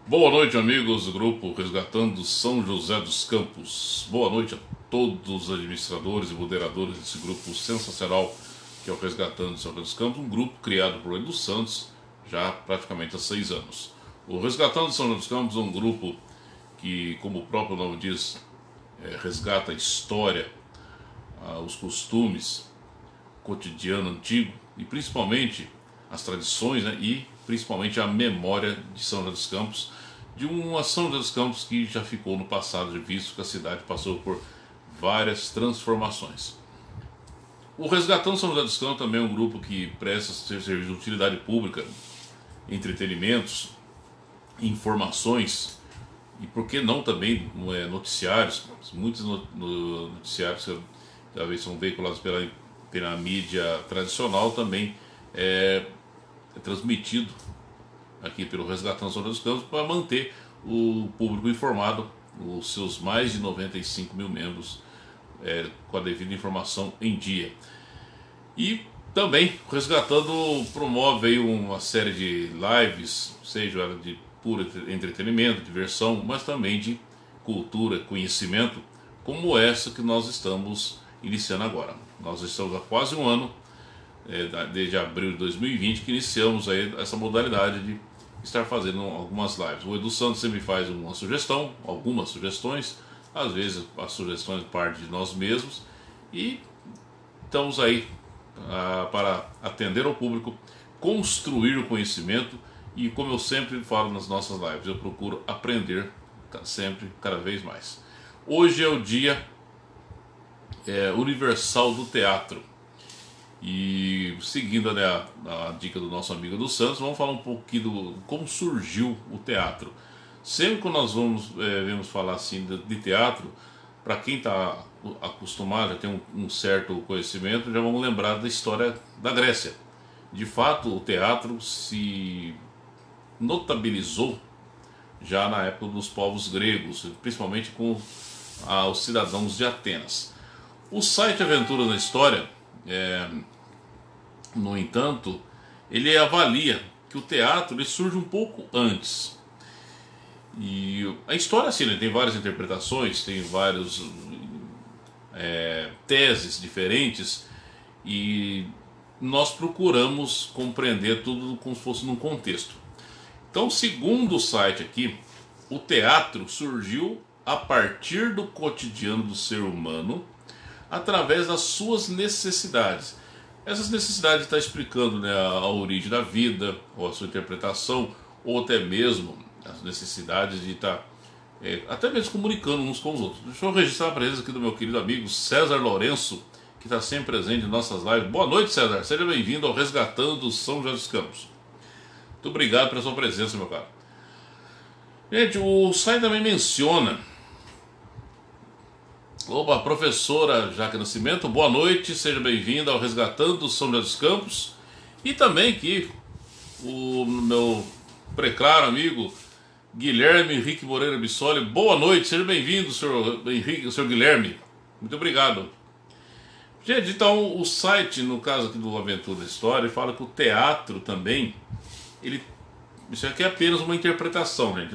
Boa noite, amigos do grupo Resgatando São José dos Campos. Boa noite a todos os administradores e moderadores desse grupo sensacional que é o Resgatando São José dos Campos, um grupo criado por Edu Santos já praticamente há 6 anos. O Resgatando São José dos Campos é um grupo que, como o próprio nome diz, resgata a história, os costumes, o cotidiano antigo e principalmente as tradições, e principalmente a memória de São José dos Campos, de uma São José dos Campos que já ficou no passado, visto que a cidade passou por várias transformações. O Resgatando São José dos Campos também é um grupo que presta serviço de utilidade pública, entretenimentos, informações e, por que não, também noticiários. Muitos noticiários que talvez são veiculados pela mídia tradicional também é transmitido aqui pelo Resgatando São José dos Campos para manter o público informado, os seus mais de 95 mil membros, com a devida informação em dia. E também o Resgatando promove aí uma série de lives, seja de puro entretenimento, diversão, mas também de cultura, conhecimento, como essa que nós estamos iniciando agora. Nós estamos há quase um ano, desde abril de 2020, que iniciamos aí essa modalidade de estar fazendo algumas lives. O Edu Santos sempre faz uma sugestão, algumas sugestões, às vezes as sugestões partem de nós mesmos, e estamos aí para atender ao público, construir o conhecimento, e como eu sempre falo nas nossas lives, eu procuro aprender sempre, cada vez mais. Hoje é o dia universal do teatro. E seguindo a dica do nosso amigo Edu Santos, vamos falar um pouquinho de como surgiu o teatro. Sempre que nós vemos falar assim de teatro, para quem está acostumado, já tem um certo conhecimento, já vamos lembrar da história da Grécia. De fato, o teatro se notabilizou já na época dos povos gregos, principalmente com os cidadãos de Atenas. O site Aventuras na História, no entanto, ele avalia que o teatro ele surge um pouco antes. E a história, assim, tem várias interpretações, tem várias teses diferentes, e nós procuramos compreender tudo como se fosse num contexto. Então, segundo o site aqui, o teatro surgiu a partir do cotidiano do ser humano, através das suas necessidades. Essas necessidades estão explicando, a origem da vida, ou a sua interpretação, ou até mesmo as necessidades de estar até mesmo comunicando uns com os outros. Deixa eu registrar a presença aqui do meu querido amigo César Lourenço, que está sempre presente em nossas lives. Boa noite, César, seja bem-vindo ao Resgatando São José dos Campos. Muito obrigado pela sua presença, meu caro. Gente, o site também menciona... Opa, professora Jaque Nascimento, boa noite, seja bem-vinda ao Resgatando São José dos Campos. E também aqui o meu preclaro amigo Guilherme Henrique Moreira Bissoli, boa noite, seja bem-vindo, senhor Henrique, senhor Guilherme. Muito obrigado. Gente, então o site, no caso aqui do Aventura da História, fala que o teatro também, isso aqui é apenas uma interpretação, gente,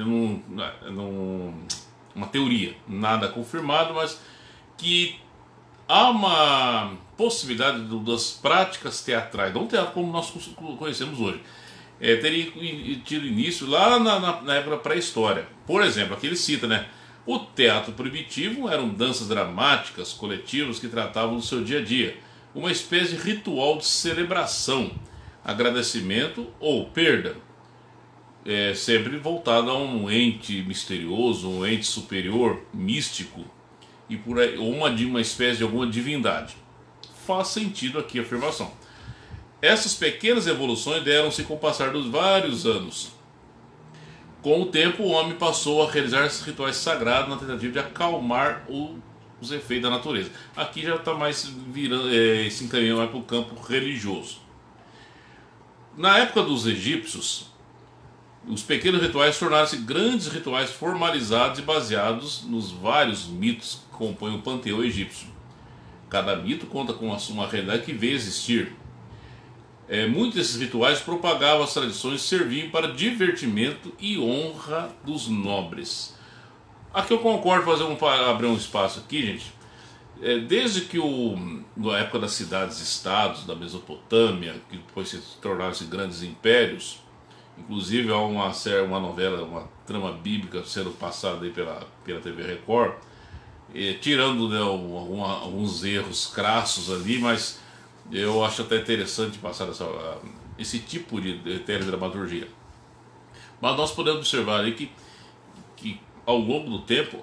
uma teoria, nada confirmado, mas que há uma possibilidade das práticas teatrais, não teatro como nós conhecemos hoje, teria tido início lá na época pré-história. Por exemplo, aqui ele cita, o teatro primitivo eram danças dramáticas, coletivas, que tratavam do seu dia a dia, uma espécie de ritual de celebração, agradecimento ou perda, sempre voltado a um ente misterioso, um ente superior, místico, e por aí, ou uma espécie de alguma divindade. Faz sentido aqui a afirmação. Essas pequenas evoluções deram-se com o passar dos vários anos. Com o tempo, o homem passou a realizar esses rituais sagrados na tentativa de acalmar os efeitos da natureza. Aqui já está mais virando, se encaminhando mais para o campo religioso. Na época dos egípcios, os pequenos rituais tornaram-se grandes rituais formalizados e baseados nos vários mitos que compõem o panteão egípcio. Cada mito conta com uma realidade que veio existir. Muitos desses rituais propagavam as tradições e serviam para divertimento e honra dos nobres. Aqui eu concordo, abrir um espaço aqui, gente. Desde que na época das cidades-estados da Mesopotâmia, que depois se tornaram-se grandes impérios, inclusive há uma novela, uma trama bíblica sendo passada aí pela TV Record, tirando, né, alguns erros crassos ali, mas eu acho até interessante passar esse tipo de teledramaturgia. Mas nós podemos observar aí que ao longo do tempo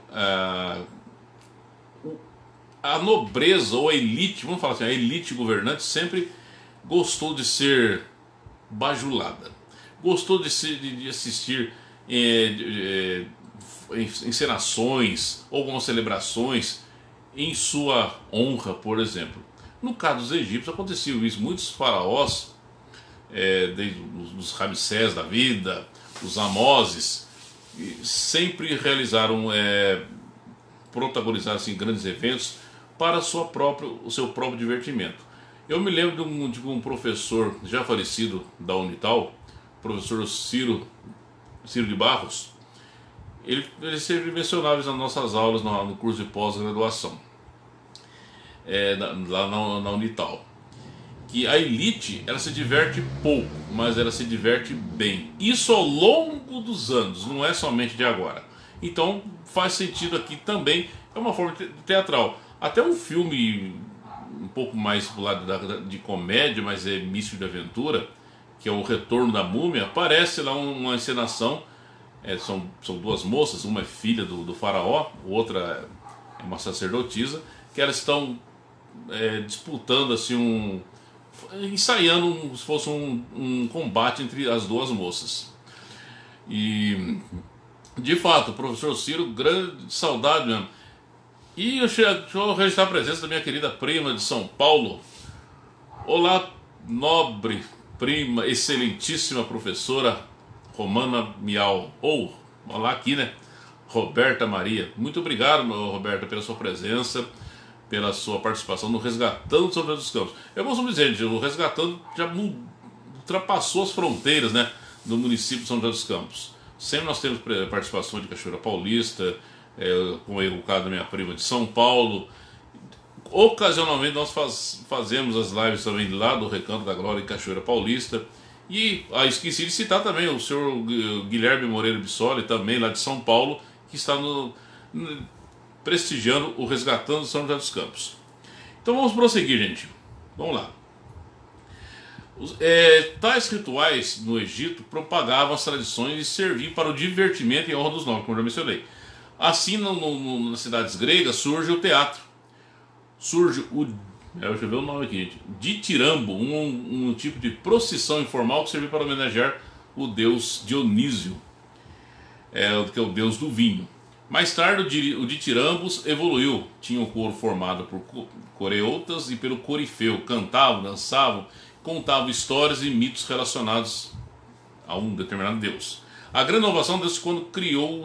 a nobreza ou a elite, vamos falar assim, a elite governante sempre gostou de ser bajulada, gostou de assistir encenações ou algumas celebrações em sua honra, por exemplo. No caso dos egípcios acontecia isso, muitos faraós, desde os Ramsés da vida, os Amoses, sempre realizaram, protagonizaram assim, grandes eventos para o seu próprio divertimento. Eu me lembro de um professor já falecido da Unital, professor Ciro de Barros. Ele sempre mencionava isso nas nossas aulas no curso de pós-graduação, lá na Unital, que a elite ela se diverte pouco, mas ela se diverte bem. Isso ao longo dos anos, não é somente de agora. Então faz sentido aqui também, é uma forma teatral. Até um filme um pouco mais pro lado de comédia, mas é místico de aventura, que é O Retorno da Múmia, aparece lá uma encenação. São duas moças, uma é filha do faraó, outra é uma sacerdotisa, que elas estão disputando assim ensaiando como se fosse um combate entre as duas moças. E de fato, o professor Ciro, grande saudade mesmo. E deixa eu registrar a presença da minha querida prima de São Paulo. Olá, nobre prima, excelentíssima professora Romana Miau. Olá aqui, né? Roberta Maria. Muito obrigado, Roberta, pela sua presença, pela sua participação no Resgatando São José dos Campos. Eu costumo dizer, gente, o Resgatando já ultrapassou as fronteiras, né, do município de São José dos Campos. Sempre nós temos participação de Cachoeira Paulista, como é o caso da minha prima de São Paulo. Ocasionalmente nós fazemos as lives também lá do Recanto da Glória em Cachoeira Paulista. E esqueci de citar também o senhor Guilherme Moreira Bissoli, também lá de São Paulo, que está prestigiando o Resgatando São José dos Campos. Então vamos prosseguir, gente. Vamos lá. Tais rituais no Egito propagavam as tradições e serviam para o divertimento e honra dos nobres, como eu já mencionei. Assim, nas cidades gregas surge o teatro. Surge deixa eu ver o nome aqui, gente. Ditirambo, um tipo de procissão informal que servia para homenagear o deus Dionísio, que é o deus do vinho. Mais tarde, o ditirambos evoluiu. Tinha um coro formado por coreotas e pelo corifeu. Cantavam, dançavam, contavam histórias e mitos relacionados a um determinado deus. A grande inovação deu-se quando criou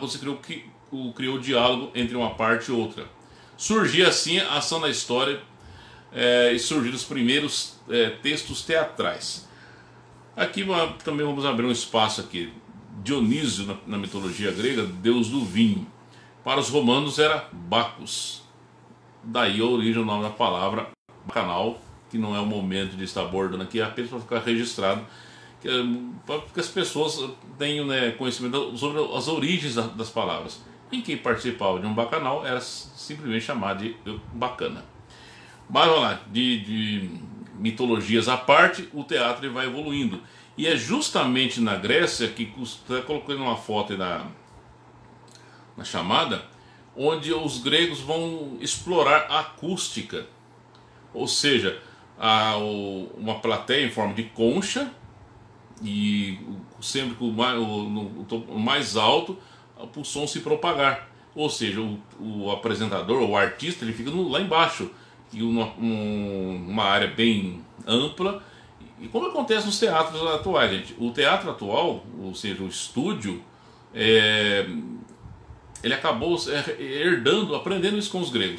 o diálogo entre uma parte e outra. Surgia assim a ação da história e surgiram os primeiros textos teatrais. Aqui também vamos abrir um espaço aqui. Dionísio, na mitologia grega, deus do vinho. Para os romanos era Bacchus. Daí a origem do nome da palavra bacanal, que não é o momento de estar abordando aqui, é apenas para ficar registrado, para que as pessoas tenham, né, conhecimento sobre as origens das palavras. E quem participava de um bacanal era simplesmente chamado de bacana. Mas vamos lá, de mitologias à parte, o teatro ele vai evoluindo. E é justamente na Grécia, que está colocando uma foto aí na chamada, onde os gregos vão explorar a acústica. Ou seja, uma plateia em forma de concha, e sempre com o mais alto, para o som se propagar. Ou seja, o apresentador, o artista, ele fica lá embaixo, e uma área bem ampla. E como acontece nos teatros atuais, gente? O teatro atual, ou seja, o estúdio, ele acabou aprendendo isso com os gregos.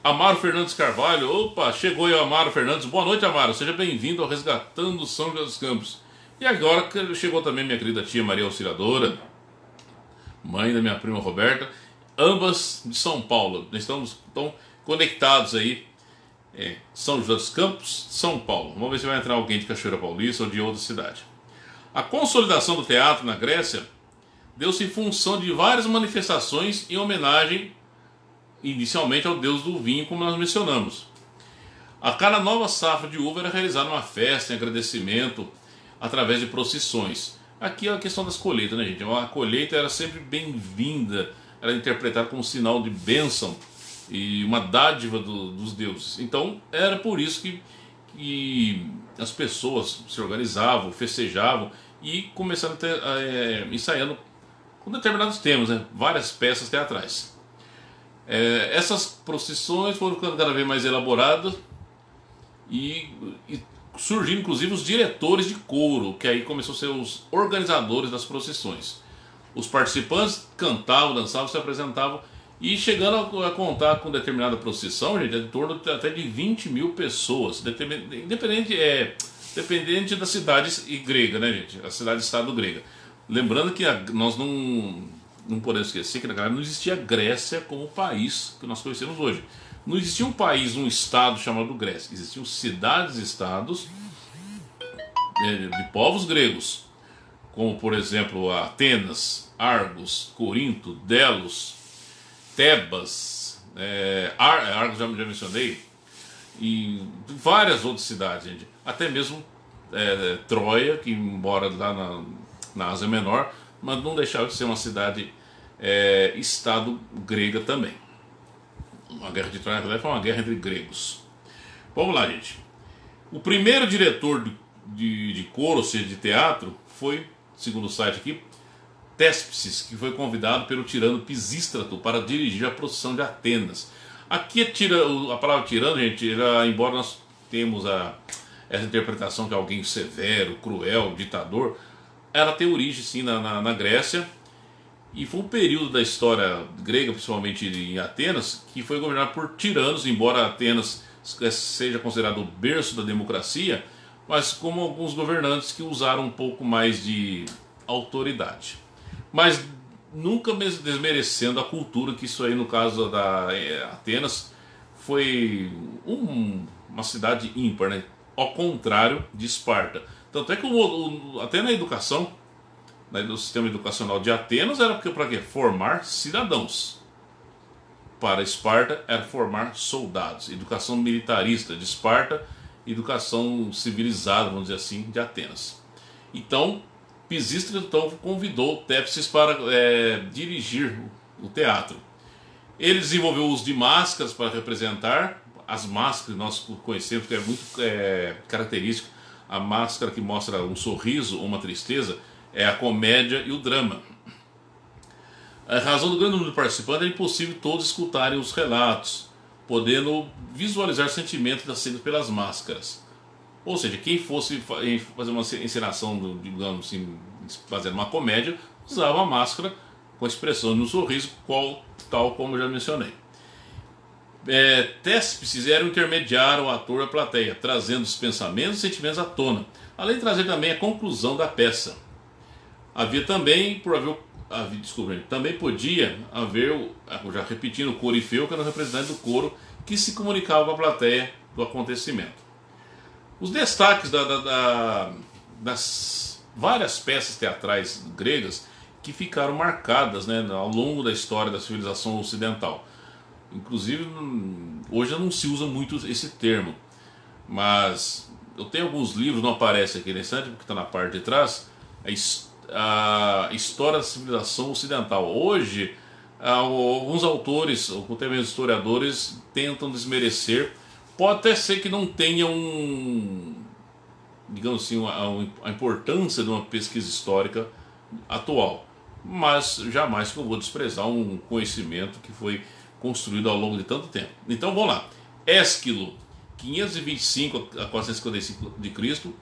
Amaro Fernandes Carvalho, opa, chegou aí o Amaro Fernandes. Boa noite, Amaro, seja bem-vindo ao Resgatando São José dos Campos. E agora chegou também minha querida tia Maria Auxiliadora, mãe da minha prima Roberta, ambas de São Paulo. Estamos tão conectados aí, São José dos Campos, São Paulo. Vamos ver se vai entrar alguém de Cachoeira Paulista ou de outra cidade. A consolidação do teatro na Grécia deu-se em função de várias manifestações em homenagem inicialmente ao deus do vinho, como nós mencionamos. A cada nova safra de uva era realizada uma festa em agradecimento através de procissões. Aqui é a questão das colheitas, né, gente? A colheita era sempre bem-vinda, era interpretada como um sinal de bênção e uma dádiva dos deuses. Então era por isso que as pessoas se organizavam, festejavam e começaram a ter, ensaiando com determinados temas, né? Várias peças teatrais. Essas procissões foram ficando cada vez mais elaboradas e surgiram inclusive os diretores de coro, que aí começou a ser os organizadores das procissões. Os participantes cantavam, dançavam, se apresentavam e chegando a contar com determinada procissão, gente, em torno até de 20 mil pessoas, dependente da cidade grega, né, gente? A cidade-estado grega. Lembrando que nós não podemos esquecer que naquela época não existia Grécia como país que nós conhecemos hoje. Não existia um país, um estado chamado Grécia. Existiam cidades-estados de povos gregos, como por exemplo Atenas, Argos, Corinto, Delos, Tebas, Argos já mencionei, e várias outras cidades, gente. Até mesmo Troia, que embora lá na Ásia Menor, mas não deixava de ser uma cidade estado grega também. A guerra de Troia foi uma guerra entre gregos. Vamos lá, gente. O primeiro diretor de coro, ou seja, de teatro, foi, segundo o site aqui, Téspices, que foi convidado pelo tirano Pisístrato para dirigir a procissão de Atenas. Aqui a palavra tirano, gente, embora nós temos essa interpretação que é alguém severo, cruel, ditador, ela tem origem sim na Grécia, e foi um período da história grega, principalmente em Atenas, que foi governado por tiranos, embora Atenas seja considerado o berço da democracia, mas como alguns governantes que usaram um pouco mais de autoridade. Mas nunca desmerecendo a cultura, que isso aí no caso da Atenas foi uma cidade ímpar, né? Ao contrário de Esparta. Tanto é que até na educação, no sistema educacional de Atenas, era para quê? Formar cidadãos. Para Esparta era formar soldados. Educação militarista de Esparta, educação civilizada, vamos dizer assim, de Atenas. Então, Pisístrato convidou Téspices para dirigir o teatro. Ele desenvolveu o uso de máscaras para representar as máscaras que nós conhecemos, que é muito característico. A máscara que mostra um sorriso ou uma tristeza é a comédia e o drama. A razão do grande número de participantes é impossível todos escutarem os relatos, podendo visualizar sentimentos nascidos pelas máscaras. Ou seja, quem fosse fazer uma encenação, digamos assim, fazendo uma comédia, usava a máscara com a expressão de um sorriso, tal como eu já mencionei. Téspices era o intermediário, o ator, a plateia, trazendo os pensamentos e sentimentos à tona, além de trazer também a conclusão da peça. Também podia haver, já repetindo, o corifeu, que era o representante do coro, que se comunicava com a plateia do acontecimento. Os destaques das várias peças teatrais gregas que ficaram marcadas, né, ao longo da história da civilização ocidental. Inclusive, hoje não se usa muito esse termo, mas eu tenho alguns livros, não aparece aqui nesse porque está na parte de trás, a história da civilização ocidental. Hoje, alguns autores, ou até mesmo historiadores, tentam desmerecer. Pode até ser que não tenha digamos assim, a importância de uma pesquisa histórica atual, mas jamais que eu vou desprezar um conhecimento que foi construído ao longo de tanto tempo. Então vamos lá. Ésquilo, 525 a 455 de Cristo,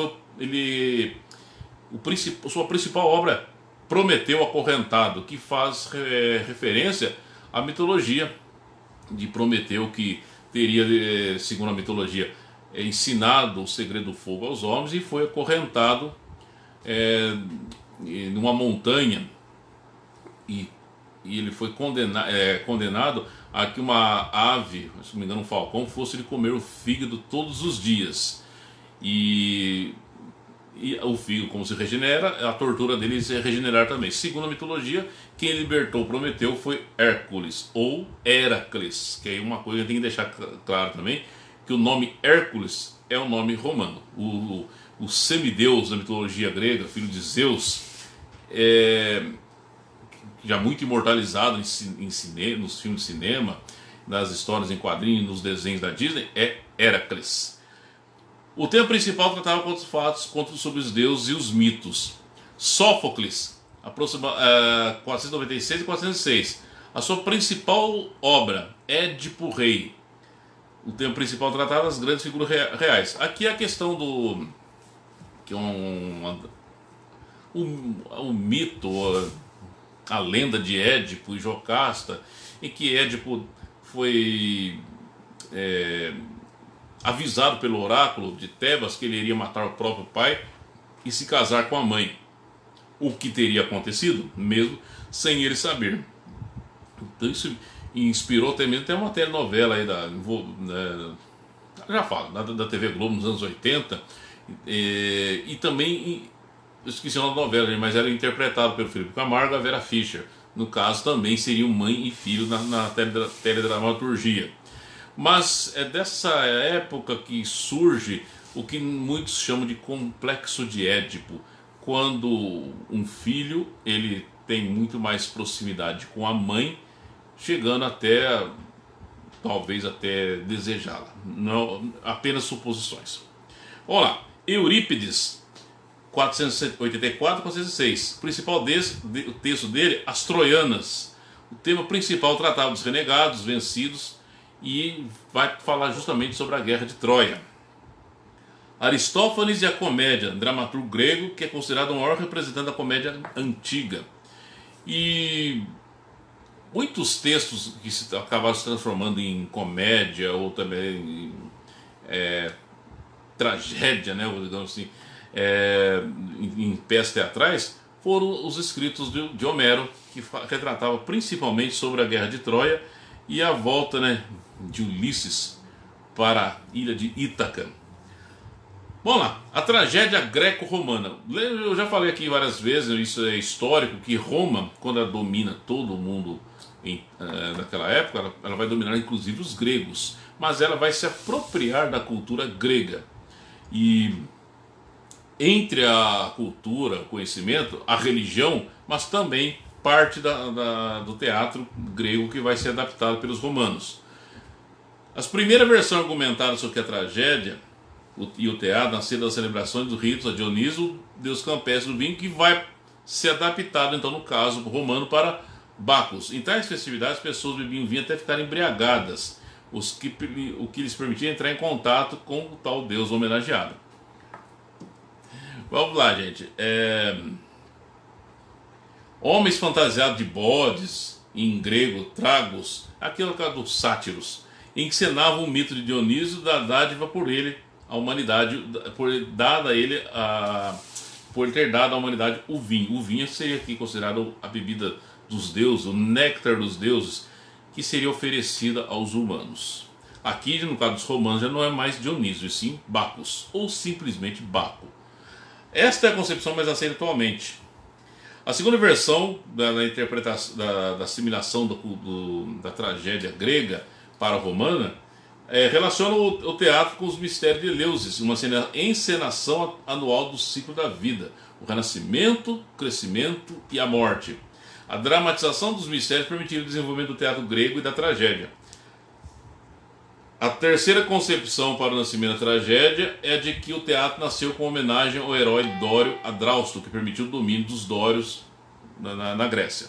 sua principal obra, Prometeu Acorrentado, que faz referência à mitologia de Prometeu, que teria, segundo a mitologia, ensinado o segredo do fogo aos homens, e foi acorrentado numa montanha, e ele foi condenado a que uma ave, se não me engano um falcão, fosse lhe comer o fígado todos os dias. E o fígado, como se regenera, a tortura dele se regenerar também. Segundo a mitologia, quem libertou Prometeu foi Hércules, ou Heracles, que é uma coisa que tem que deixar claro também, que o nome Hércules é um nome romano. O semideus da mitologia grega, filho de Zeus, já muito imortalizado nos filmes de cinema, nas histórias em quadrinhos, nos desenhos da Disney, é Heracles. O tema principal tratava contra os fatos, sobre os deuses e os mitos. Sófocles, 496 e 406. A sua principal obra, Édipo Rei. O tema principal tratava das grandes figuras reais. Aqui é a questão do... que é um mito, a lenda de Édipo e Jocasta, em que Édipo foi avisado pelo oráculo de Tebas que ele iria matar o próprio pai e se casar com a mãe. O que teria acontecido, mesmo sem ele saber. Então isso inspirou até mesmo uma telenovela aí já falo, da TV Globo nos anos 80, e também, eu esqueci o nome da novela, mas era interpretado pelo Felipe Camargo e a Vera Fischer. No caso também seriam mãe e filho na teledramaturgia. Mas é dessa época que surge o que muitos chamam de complexo de Édipo, quando um filho ele tem muito mais proximidade com a mãe, chegando até, talvez até desejá-la. Não apenas suposições. Vamos lá, Eurípides, 484 e 406. O principal o texto dele, As Troianas. O tema principal tratava dos renegados, vencidos, e vai falar justamente sobre a guerra de Troia. Aristófanes e a Comédia, dramaturgo grego que é considerado o maior representante da comédia antiga. E muitos textos que acabaram se transformando em comédia ou também em tragédia, né, digamos assim, em peças teatrais, foram os escritos de Homero, que retratava principalmente sobre a guerra de Troia e a volta, né, de Ulisses para a ilha de Ítaca. Vamos lá, a tragédia greco-romana. Eu já falei aqui várias vezes, isso é histórico, que Roma, quando ela domina todo o mundo naquela época, ela vai dominar inclusive os gregos, mas ela vai se apropriar da cultura grega. E entre a cultura, o conhecimento, a religião, mas também parte do teatro grego que vai ser adaptado pelos romanos. As primeiras versões argumentadas sobre a tragédia e o teatro nasceram das celebrações dos ritos a Dioniso, deus campestre do vinho, que vai ser adaptado, então, no caso romano, para Bacchus. Em tais festividades, as pessoas bebiam vinho até ficarem embriagadas, o que lhes permitia entrar em contato com o tal deus homenageado. Vamos lá, gente. Homens fantasiados de bodes, em grego, tragos, aquilo dos sátiros, encenavam o mito de Dionísio da dádiva por ele à humanidade, por ele ter dado à humanidade o vinho. O vinho seria aqui considerado a bebida dos deuses, o néctar dos deuses, que seria oferecida aos humanos. Aqui, no caso dos romanos, já não é mais Dionísio, e sim Bacchus, ou simplesmente Baco. Esta é a concepção mais aceita atualmente. A segunda versão da interpretação, da assimilação da tragédia grega para a romana relaciona o teatro com os mistérios de Eleusis, uma encenação anual do ciclo da vida, o renascimento, o crescimento e a morte. A dramatização dos mistérios permitiu o desenvolvimento do teatro grego e da tragédia. A terceira concepção para o nascimento da tragédia é de que o teatro nasceu com homenagem ao herói Dório Adrausto, que permitiu o domínio dos dórios na Grécia.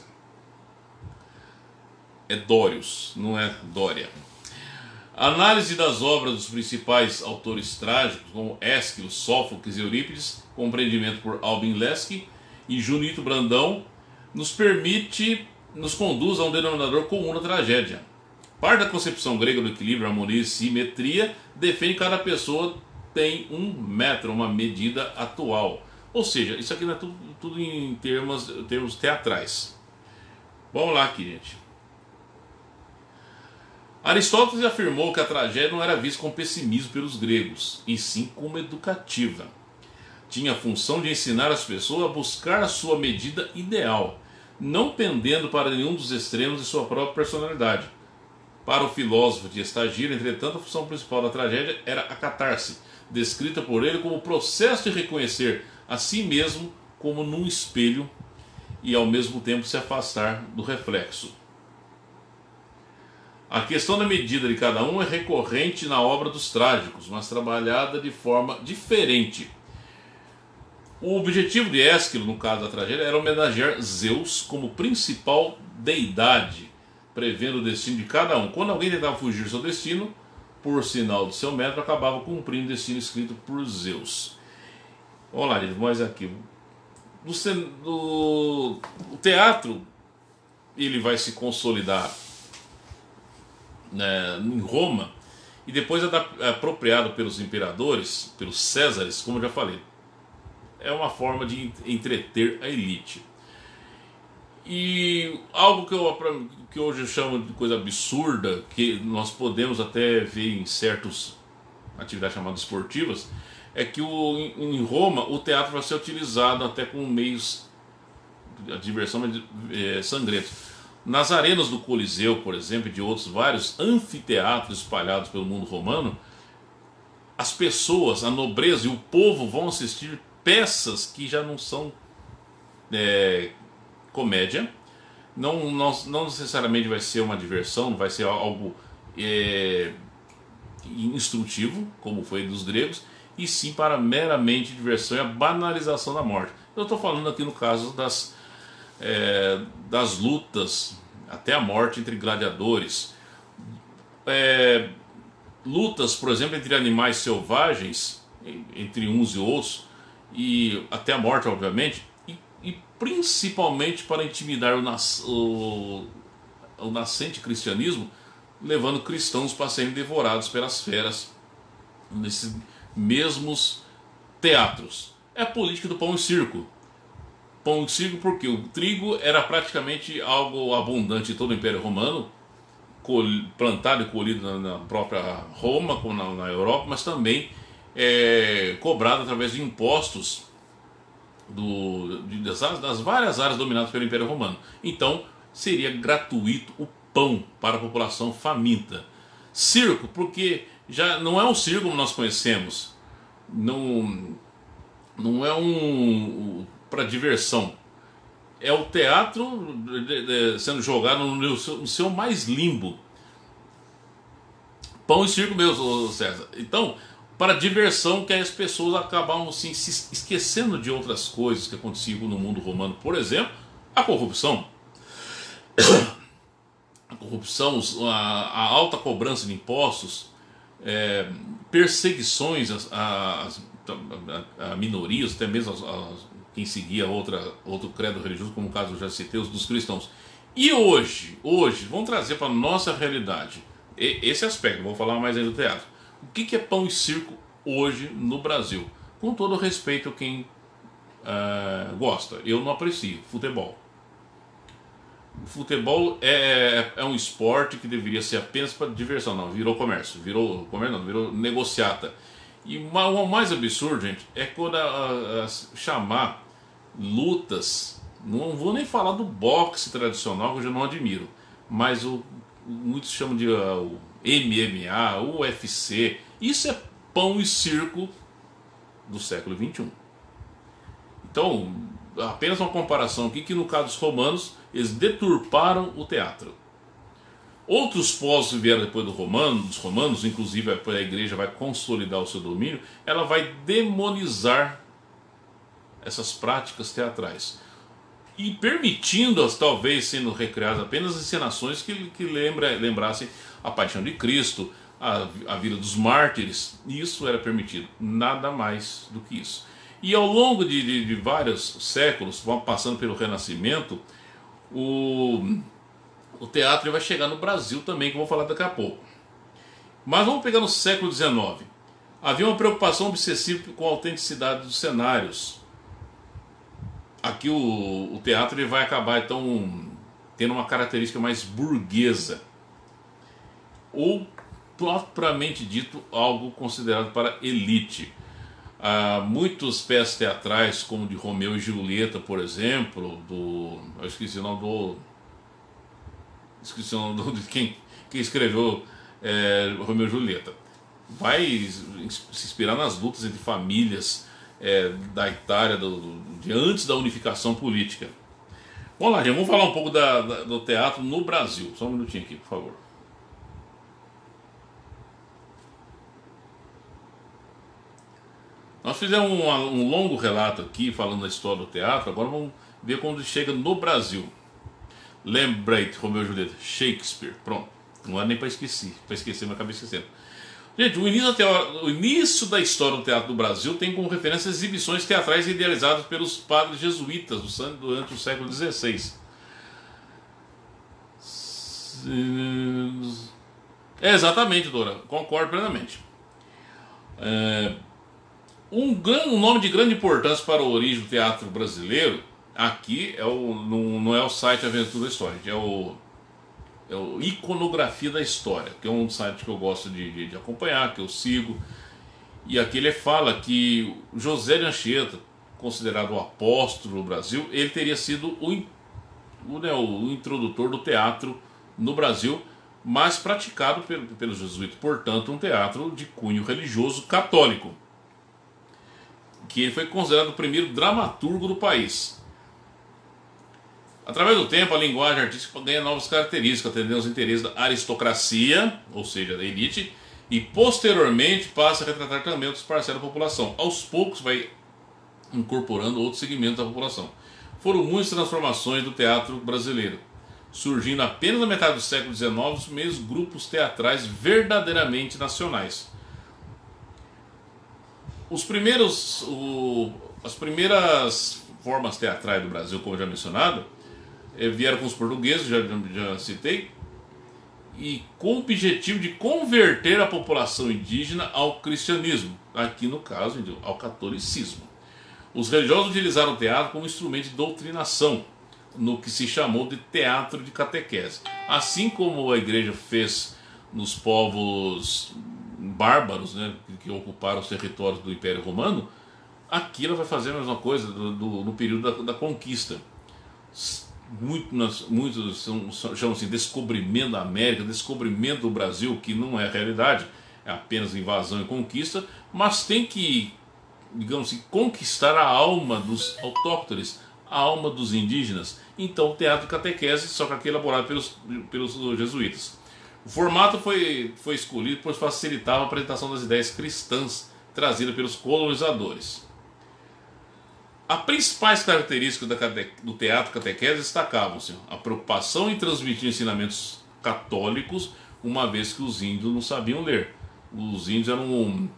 É Dórios, não é Dória. A análise das obras dos principais autores trágicos, como Ésquilo, Sófocles e Eurípides, compreendimento por Albin Lesky e Junito Brandão, nos conduz a um denominador comum na tragédia: Parte da concepção grega do equilíbrio, harmonia e simetria defende que cada pessoa tem um metro, uma medida atual. Ou seja, isso aqui não é tudo em termos teatrais. Vamos lá aqui, gente. Aristóteles afirmou que a tragédia não era vista com pessimismo pelos gregos, e sim como educativa. Tinha a função de ensinar as pessoas a buscar a sua medida ideal, não pendendo para nenhum dos extremos de sua própria personalidade. Para o filósofo de Estagira, entretanto, a função principal da tragédia era a catarse, descrita por ele como o processo de reconhecer a si mesmo como num espelho e ao mesmo tempo se afastar do reflexo. A questão da medida de cada um é recorrente na obra dos trágicos, mas trabalhada de forma diferente. O objetivo de Ésquilo, no caso da tragédia, era homenagear Zeus como principal deidade, prevendo o destino de cada um. Quando alguém tentava fugir do seu destino, por sinal do seu metro, acabava cumprindo o destino escrito por Zeus. Vamos lá, mas aqui. O teatro, ele vai se consolidar, né, em Roma, e depois é apropriado pelos imperadores, pelos Césares, como eu já falei. É uma forma de entreter a elite. E algo que hoje eu chamo de coisa absurda, que nós podemos até ver em certas atividades chamadas esportivas, é que em Roma o teatro vai ser utilizado até com meios de diversão sangrentos. Nas arenas do Coliseu, por exemplo, e de outros vários anfiteatros espalhados pelo mundo romano, as pessoas, a nobreza e o povo vão assistir peças que já não são comédia, não necessariamente vai ser uma diversão, não vai ser algo instrutivo, como foi dos gregos, e sim para meramente diversão e a banalização da morte. Eu estou falando aqui no caso das lutas até a morte entre gladiadores, lutas, por exemplo, entre animais selvagens, entre uns e outros, e até a morte, obviamente, e principalmente para intimidar o nascente cristianismo, levando cristãos para serem devorados pelas feras nesses mesmos teatros. É a política do pão e circo. Pão e circo porque o trigo era praticamente algo abundante em todo o Império Romano, plantado e colhido na própria Roma, como na Europa, mas também cobrado através de impostos das várias áreas dominadas pelo Império Romano. Então seria gratuito o pão para a população faminta. Circo, porque já não é um circo como nós conhecemos, não é para diversão, é o teatro sendo jogado no seu mais limbo. Pão e circo mesmo, César. Então, para diversão, que as pessoas acabavam assim, se esquecendo de outras coisas que aconteciam no mundo romano. Por exemplo, a corrupção. A corrupção, a alta cobrança de impostos, perseguições a minorias, até mesmo quem seguia outro credo religioso, como o caso eu já citei, os dos cristãos. E hoje, vamos trazer para a nossa realidade esse aspecto, vou falar mais aí do teatro. O que é pão e circo hoje no Brasil? Com todo respeito a quem gosta, eu não aprecio futebol. O futebol é um esporte que deveria ser apenas para diversão, não, virou comércio, virou negociata. E o mais absurdo, gente, é quando chamar lutas, não vou nem falar do boxe tradicional, que eu já não admiro, mas muitos chamam de MMA, UFC, isso é pão e circo do século XXI. Então, apenas uma comparação aqui, que no caso dos romanos, eles deturparam o teatro. Outros povos que vieram depois dos romanos, inclusive a igreja vai consolidar o seu domínio, ela vai demonizar essas práticas teatrais. E permitindo-as, talvez sendo recriadas apenas encenações que lembrassem a paixão de Cristo, a vida dos mártires. Isso era permitido, nada mais do que isso. E ao longo de vários séculos, passando pelo Renascimento, o o teatro vai chegar no Brasil também, que eu vou falar daqui a pouco. Mas vamos pegar no século XIX. Havia uma preocupação obsessiva com a autenticidade dos cenários. Aqui o teatro ele vai acabar então tendo uma característica mais burguesa, ou propriamente dito algo considerado para elite. Há muitas peças teatrais, como de Romeu e Julieta, por exemplo, eu esqueci o nome de quem escreveu Romeu e Julieta. Vai se inspirar nas lutas entre famílias da Itália, de antes da unificação política. Vamos lá, gente, vamos falar um pouco do teatro no Brasil. Só um minutinho aqui, por favor. Nós fizemos um longo relato aqui falando da história do teatro. Agora vamos ver quando chega no Brasil. Lembrei, Romeu e Julieta, Shakespeare. Pronto, não é nem para esquecer, mas acabei esquecendo. Gente, o início da história do teatro do Brasil tem como referência exibições teatrais idealizadas pelos padres jesuítas durante o século XVI. Exatamente, Dora, concordo plenamente. Um nome de grande importância para a origem do teatro brasileiro, aqui não é o site Aventura da História, é o Iconografia da História, que é um site que eu gosto de acompanhar, que eu sigo. E aqui ele fala que José de Anchieta, considerado o apóstolo do Brasil, ele teria sido o introdutor do teatro no Brasil, mas praticado pelos jesuítas, portanto um teatro de cunho religioso católico, que ele foi considerado o primeiro dramaturgo do país. Através do tempo, a linguagem artística ganha novas características, atendendo aos interesses da aristocracia, ou seja, da elite, e posteriormente passa a retratar também outros parcelas da população. Aos poucos vai incorporando outros segmentos da população. Foram muitas transformações do teatro brasileiro, surgindo apenas na metade do século XIX os primeiros grupos teatrais verdadeiramente nacionais. As primeiras formas teatrais do Brasil, como já mencionado, vieram com os portugueses, já citei, e com o objetivo de converter a população indígena ao cristianismo, aqui no caso ao catolicismo. Os religiosos utilizaram o teatro como instrumento de doutrinação, no que se chamou de teatro de catequese. Assim como a igreja fez nos povos bárbaros, né, que ocuparam os territórios do Império Romano, aqui ela vai fazer a mesma coisa no período da conquista. Muitos chamam assim descobrimento da América, descobrimento do Brasil, que não é realidade, é apenas invasão e conquista, mas tem que, digamos assim, conquistar a alma dos autóctones, a alma dos indígenas. Então o teatro de catequese, só que aqui elaborado pelos jesuítas. O formato foi escolhido pois facilitava a apresentação das ideias cristãs trazidas pelos colonizadores. As principais características do teatro catequese destacavam-se a preocupação em transmitir ensinamentos católicos, uma vez que os índios não sabiam ler. Os índios eram,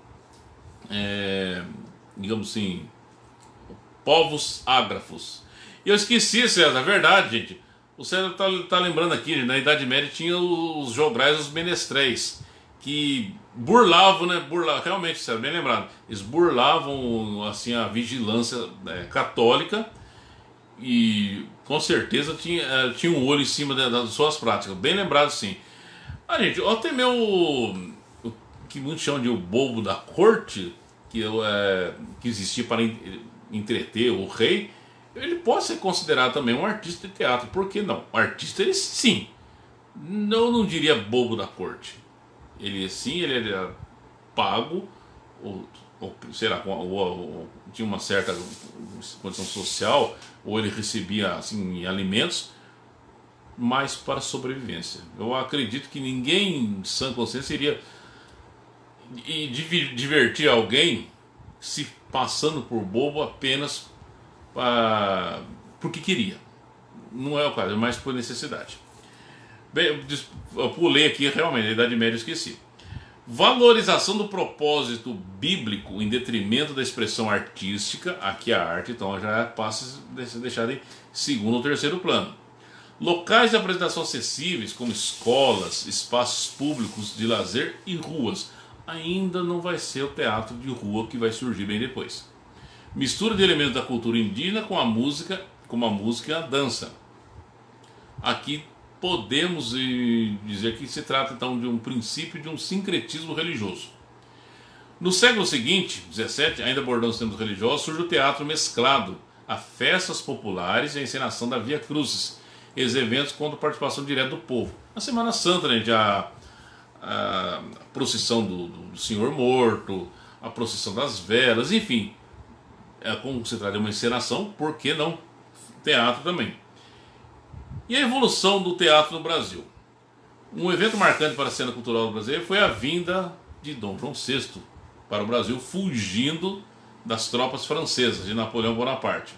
digamos assim, povos ágrafos. E eu esqueci, César, é verdade, gente. O César tá lembrando aqui, na Idade Média tinha os jograis e os menestréis, que burlavam, né? Realmente, César, bem lembrado. Eles burlavam assim, a vigilância católica e com certeza tinha um olho em cima das suas práticas. Bem lembrado, sim. Gente, até mesmo o que muitos chamam de o bobo da corte, que existia para entreter o rei, ele pode ser considerado também um artista de teatro. Por que não? O artista, ele sim. Não diria bobo da corte. Ele era pago, ou será, tinha uma certa condição social, ou ele recebia assim, alimentos, mas para sobrevivência. Eu acredito que ninguém, de sã consciência, iria divertir alguém se passando por bobo apenas porque queria. Não é o caso, é mais por necessidade. Bem, eu pulei aqui realmente, na Idade Média eu esqueci. Valorização do propósito bíblico em detrimento da expressão artística. Aqui a arte então já passa a ser deixada em segundo ou terceiro plano. Locais de apresentação acessíveis, como escolas, espaços públicos de lazer e ruas. Ainda não vai ser o teatro de rua que vai surgir bem depois. Mistura de elementos da cultura indígena com a música, e a dança. Aqui podemos dizer que se trata então de um princípio de um sincretismo religioso. No século seguinte, 17, ainda abordando os temas religiosos, surge o teatro mesclado a festas populares e a encenação da Via Crucis, esses eventos com a participação direta do povo. Na Semana Santa, né, a procissão do Senhor Morto, a procissão das velas, enfim, como se trata de uma encenação, por que não teatro também? E a evolução do teatro no Brasil? Um evento marcante para a cena cultural brasileira foi a vinda de Dom João VI para o Brasil, fugindo das tropas francesas de Napoleão Bonaparte,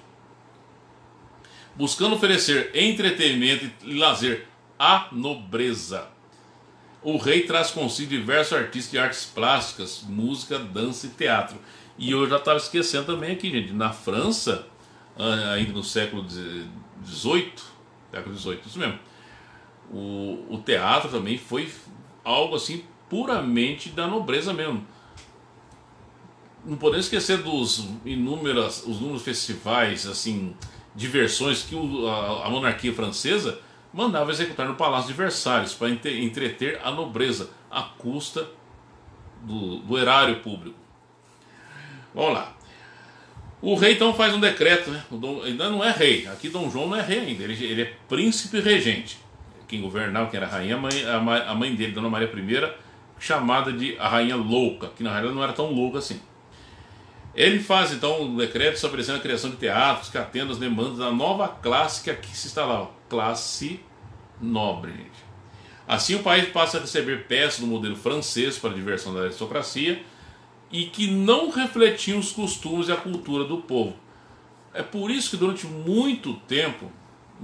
buscando oferecer entretenimento e lazer à nobreza. O rei traz consigo diversos artistas de artes plásticas, música, dança e teatro. E eu já estava esquecendo também aqui, gente, na França, ainda no século XVIII, isso mesmo, o teatro também foi algo assim puramente da nobreza mesmo. Não podemos esquecer dos inúmeros festivais, assim, diversões que a monarquia francesa mandava executar no Palácio de Versalhes para entreter a nobreza à custa do erário público. Vamos lá. O rei então faz um decreto, né? Ainda não é rei. Aqui Dom João não é rei ainda. Ele é príncipe regente. Quem governava, quem era a rainha, a mãe dele, Dona Maria I, chamada de a Rainha Louca, que na realidade não era tão louca assim. Ele faz então um decreto estabelecendo a criação de teatros que atendam as demandas da nova classe que aqui se instalava, classe nobre, gente. Assim o país passa a receber peças do modelo francês para a diversão da aristocracia e que não refletiam os costumes e a cultura do povo. É por isso que durante muito tempo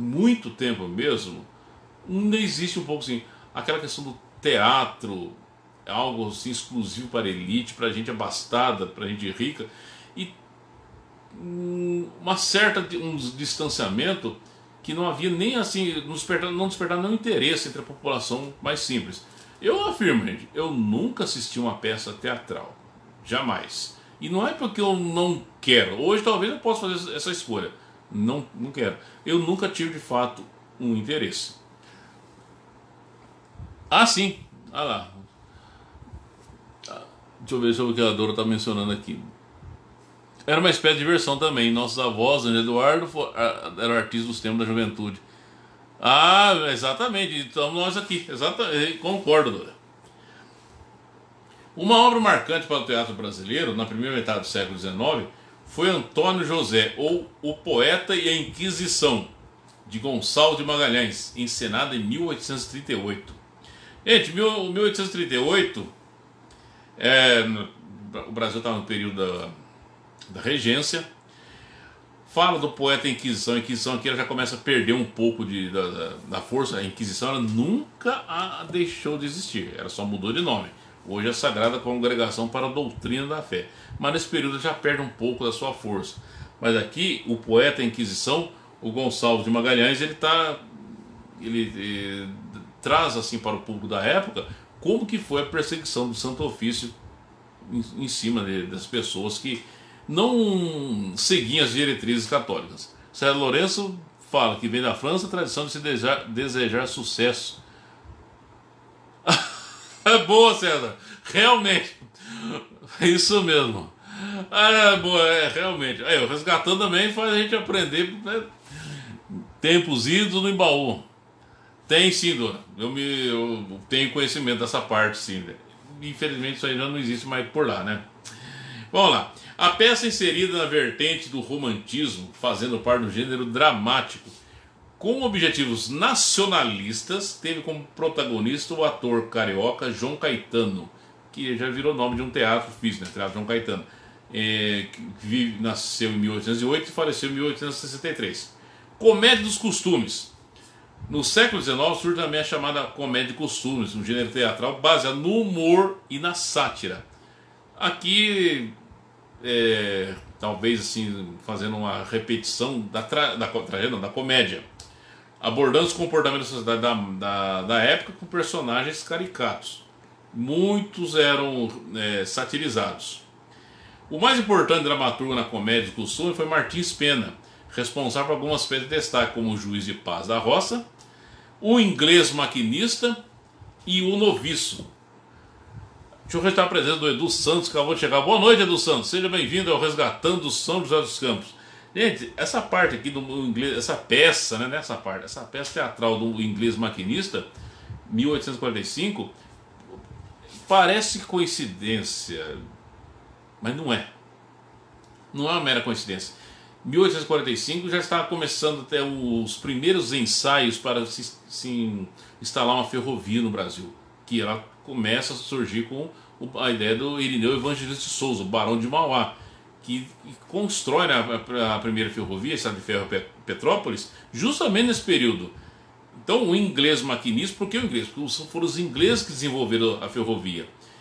mesmo, ainda existe um pouco assim, aquela questão do teatro, algo assim exclusivo para a elite, para a gente abastada, para a gente rica, e um distanciamento que não havia nem assim, não despertava nenhum interesse entre a população mais simples. Eu afirmo, gente, eu nunca assisti uma peça teatral, jamais. E não é porque eu não quero. Hoje talvez eu possa fazer essa escolha. Não quero. Eu nunca tive de fato um interesse. Ah, sim. Ah lá. Deixa eu ver sobre o que a Dora está mencionando aqui. Era uma espécie de diversão também. Nossos avós, Ana Eduardo, eram artistas dos tempos da juventude. Ah, exatamente. Estamos nós aqui. Exatamente. Concordo, Dora. Uma obra marcante para o teatro brasileiro, na primeira metade do século XIX, foi Antônio José, ou O Poeta e a Inquisição, de Gonçalves de Magalhães, encenada em 1838. Gente, 1838... o Brasil estava no período da regência. Fala do poeta e Inquisição. A Inquisição aqui ela já começa a perder um pouco da força. A Inquisição ela nunca deixou de existir, ela só mudou de nome. Hoje é a Sagrada Congregação para a Doutrina da Fé, mas nesse período já perde um pouco da sua força. Mas aqui o poeta e a Inquisição, o Gonçalves de Magalhães, ele traz assim para o público da época como que foi a perseguição do Santo Ofício em cima das pessoas que não seguiam as diretrizes católicas. César Lourenço fala que vem da França a tradição de se desejar sucesso. É boa, César, realmente, isso mesmo. É boa, realmente. Aí, o Resgatando também faz a gente aprender, né? Tempos idos no baú. Tem sim, Dona. Eu tenho conhecimento dessa parte, sim. Infelizmente isso aí já não existe mais por lá, né? Vamos lá. A peça inserida na vertente do romantismo, fazendo parte do gênero dramático, com objetivos nacionalistas, teve como protagonista o ator carioca João Caetano, que já virou nome de um teatro físico, né? Teatro João Caetano. Que nasceu em 1808 e faleceu em 1863. Comédia dos costumes. No século XIX surge também a chamada comédia de costumes, um gênero teatral baseado no humor e na sátira. Aqui, talvez assim, fazendo uma repetição da comédia. abordando os comportamentos da sociedade da época com personagens caricatos. Muitos eram satirizados. O mais importante dramaturgo na comédia de costume foi Martins Pena, responsável por algumas peças de destaque, como O Juiz de Paz da Roça, O Inglês Maquinista e O Noviço. Deixa eu registrar a presença do Edu Santos, que acabou de chegar. Boa noite, Edu Santos. Seja bem-vindo ao Resgatando São José dos Campos. Gente, essa parte aqui do inglês, essa peça, né, essa peça teatral do Inglês Maquinista, 1845, parece coincidência, mas não é. Não é uma mera coincidência. 1845 já estava começando até os primeiros ensaios para se instalar uma ferrovia no Brasil, que ela começa a surgir com a ideia do Irineu Evangelista de Souza, o Barão de Mauá, que constrói a primeira ferrovia, a Estrada de Ferro Petrópolis, justamente nesse período. Então, o inglês maquinista, por que o inglês? Porque foram os ingleses que desenvolveram a ferrovia.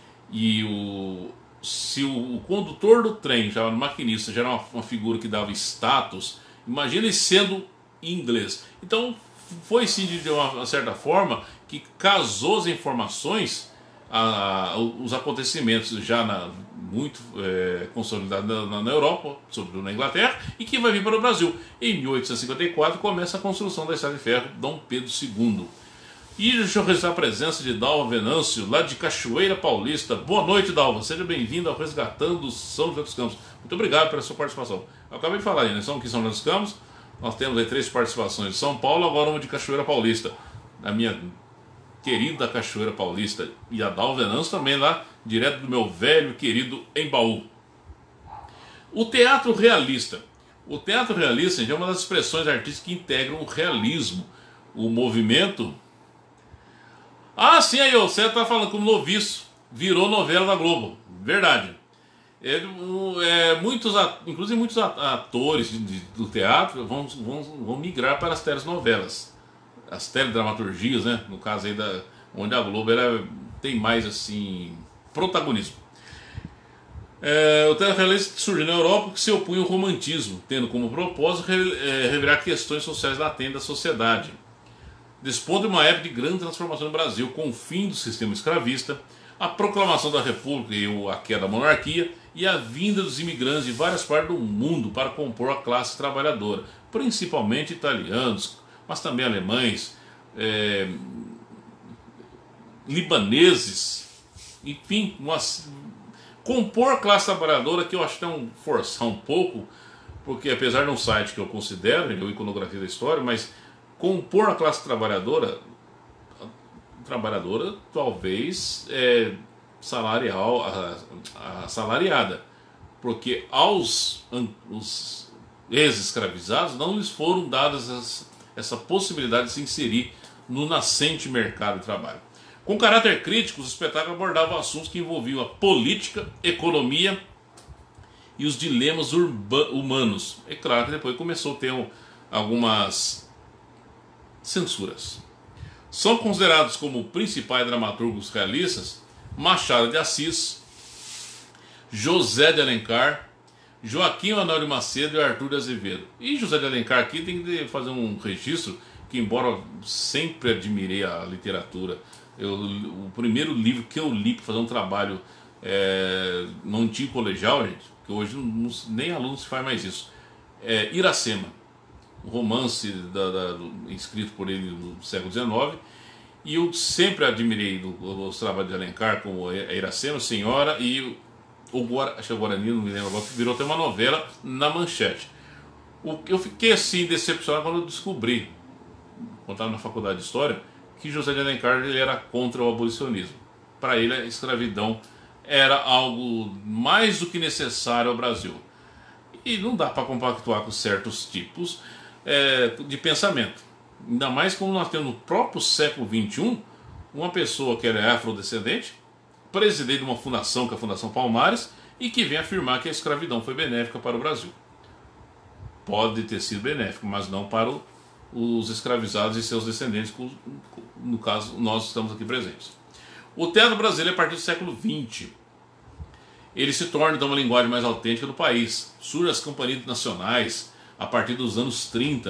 E se o condutor do trem, já o maquinista, já era uma figura que dava status, imagina ele sendo inglês. Então, foi sim, de uma certa forma, que casou as informações, os acontecimentos já muito consolidados na Europa, sobretudo na Inglaterra, e que vai vir para o Brasil. Em 1854 começa a construção da Estrada de Ferro Dom Pedro II. E deixa eu registrar a presença de Dalva Venâncio, lá de Cachoeira Paulista. Boa noite, Dalva. Seja bem-vindo ao Resgatando São José dos Campos. Muito obrigado pela sua participação. Eu acabei de falar aí, né? São aqui em São José dos Campos. Nós temos aí 3 participações de São Paulo, agora uma de Cachoeira Paulista. A minha querida Cachoeira Paulista. E a Dalva Venâncio também lá, direto do meu velho querido Embaú. O teatro realista. O teatro realista, gente, é uma das expressões artísticas que integram o realismo. O movimento... Ah, sim, aí você está falando que o Noviço virou novela da Globo. Verdade. Inclusive muitos atores do teatro vão migrar para as telenovelas. As teledramaturgias, né? No caso aí onde a Globo tem mais assim protagonismo. O teatro realista surgiu na Europa que se opunha ao romantismo, tendo como propósito revelar questões sociais latentes da sociedade. Desponta de uma época de grande transformação no Brasil, com o fim do sistema escravista, a proclamação da República e a queda da monarquia, e a vinda dos imigrantes de várias partes do mundo para compor a classe trabalhadora, principalmente italianos, mas também alemães, libaneses, enfim, compor a classe trabalhadora, que eu acho que é forçar um pouco, porque apesar de um site que eu considero, ele é o Iconografia da História, mas compor a classe trabalhadora talvez assalariada, porque os ex-escravizados não lhes foram dadas essa possibilidade de se inserir no nascente mercado de trabalho. Com caráter crítico, os espetáculos abordavam assuntos que envolviam a política, economia e os dilemas humanos. É claro que depois começou a ter algumas censuras. São considerados como principais dramaturgos realistas Machado de Assis, José de Alencar, Joaquim Manuel de Macedo e Arthur de Azevedo. E José de Alencar aqui tem que fazer um registro que, embora eu sempre admirei a literatura, o primeiro livro que eu li para fazer um trabalho no antigo colegial, gente, que hoje nem aluno se faz mais isso, Iracema, um romance escrito por ele no século XIX, e eu sempre admirei os trabalhos de Alencar, como a Iracema, Senhora, e acho que o Guarani, não me lembro agora, que virou até uma novela na Manchete. Eu fiquei assim decepcionado quando eu descobri, quando estava na faculdade de História, que José de Alencar ele era contra o abolicionismo. Para ele a escravidão era algo mais do que necessário ao Brasil. E não dá para compactuar com certos tipos de pensamento. Ainda mais como nós temos no próprio século XXI uma pessoa que era afrodescendente, presidente de uma fundação, que é a Fundação Palmares, e que vem afirmar que a escravidão foi benéfica para o Brasil. Pode ter sido benéfico, mas não para os escravizados e seus descendentes, no caso nós estamos aqui presentes. O teatro brasileiro, a partir do século XX, ele se torna então uma linguagem mais autêntica do país. Surgem as companhias nacionais a partir dos anos 30,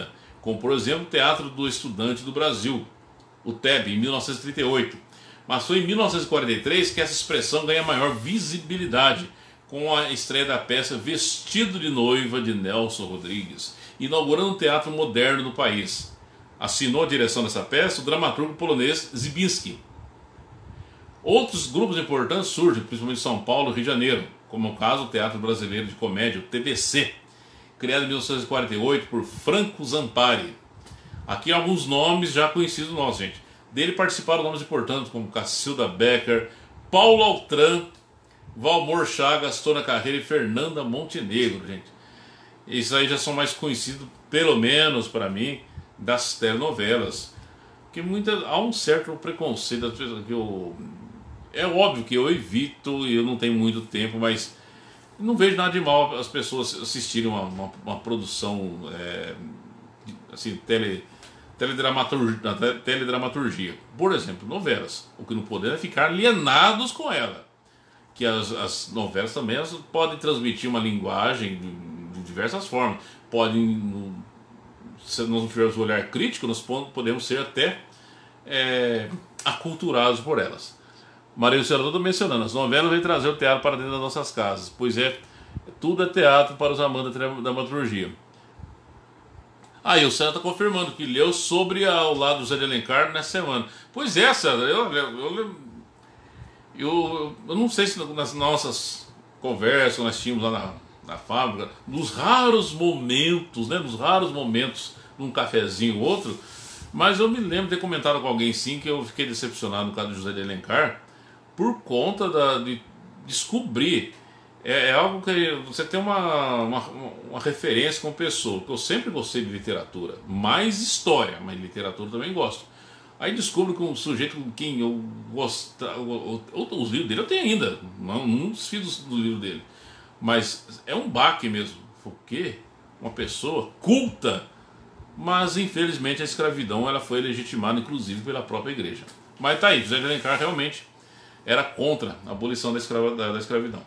como por exemplo o Teatro do Estudante do Brasil, o TEB, em 1938. Mas foi em 1943 que essa expressão ganha maior visibilidade, com a estreia da peça Vestido de Noiva, de Nelson Rodrigues, inaugurando um teatro moderno no país. Assinou a direção dessa peça o dramaturgo polonês Zibinski. Outros grupos importantes surgem, principalmente em São Paulo e Rio de Janeiro, como o caso do Teatro Brasileiro de Comédia, o TBC, criado em 1948 por Franco Zampari. Aqui alguns nomes já conhecidos nossos, gente. Dele participaram nomes importantes como Cacilda Becker, Paulo Altran, Valmor Chagas, Tona Carreira e Fernanda Montenegro, gente. Esses aí já são mais conhecidos, pelo menos para mim, das telenovelas. Que há um certo preconceito que é óbvio que eu evito e eu não tenho muito tempo, mas não vejo nada de mal as pessoas assistirem uma produção assim, teledramaturgia. Por exemplo, novelas. O que não podemos é ficar alienados com ela. Que as novelas também podem transmitir uma linguagem de diversas formas. Podem, se nós não tivermos um olhar crítico, nós podemos ser até aculturados por elas. Maria Luciana está mencionando, as novelas vêm trazer o teatro para dentro das nossas casas, pois tudo é teatro para os amantes da dramaturgia. Aí o Sandra está confirmando que leu sobre o lado do Zé de Alencar nessa semana. Pois é, Sandra, eu não sei se nas nossas conversas que nós tínhamos lá na fábrica, nos raros momentos, num cafezinho ou outro, mas eu me lembro de ter comentado com alguém sim que eu fiquei decepcionado no caso do José de Alencar por conta de descobrir. É algo que você tem uma referência como pessoa, que eu sempre gostei de literatura, mais história, mas literatura também gosto. Aí descubro que um sujeito com quem eu gostava, os livros dele eu tenho ainda, não desfiz do livro dele, mas é um baque mesmo, porque uma pessoa culta, mas infelizmente a escravidão ela foi legitimada inclusive pela própria igreja. Mas tá aí, José de Alencar realmente era contra a abolição da escravidão.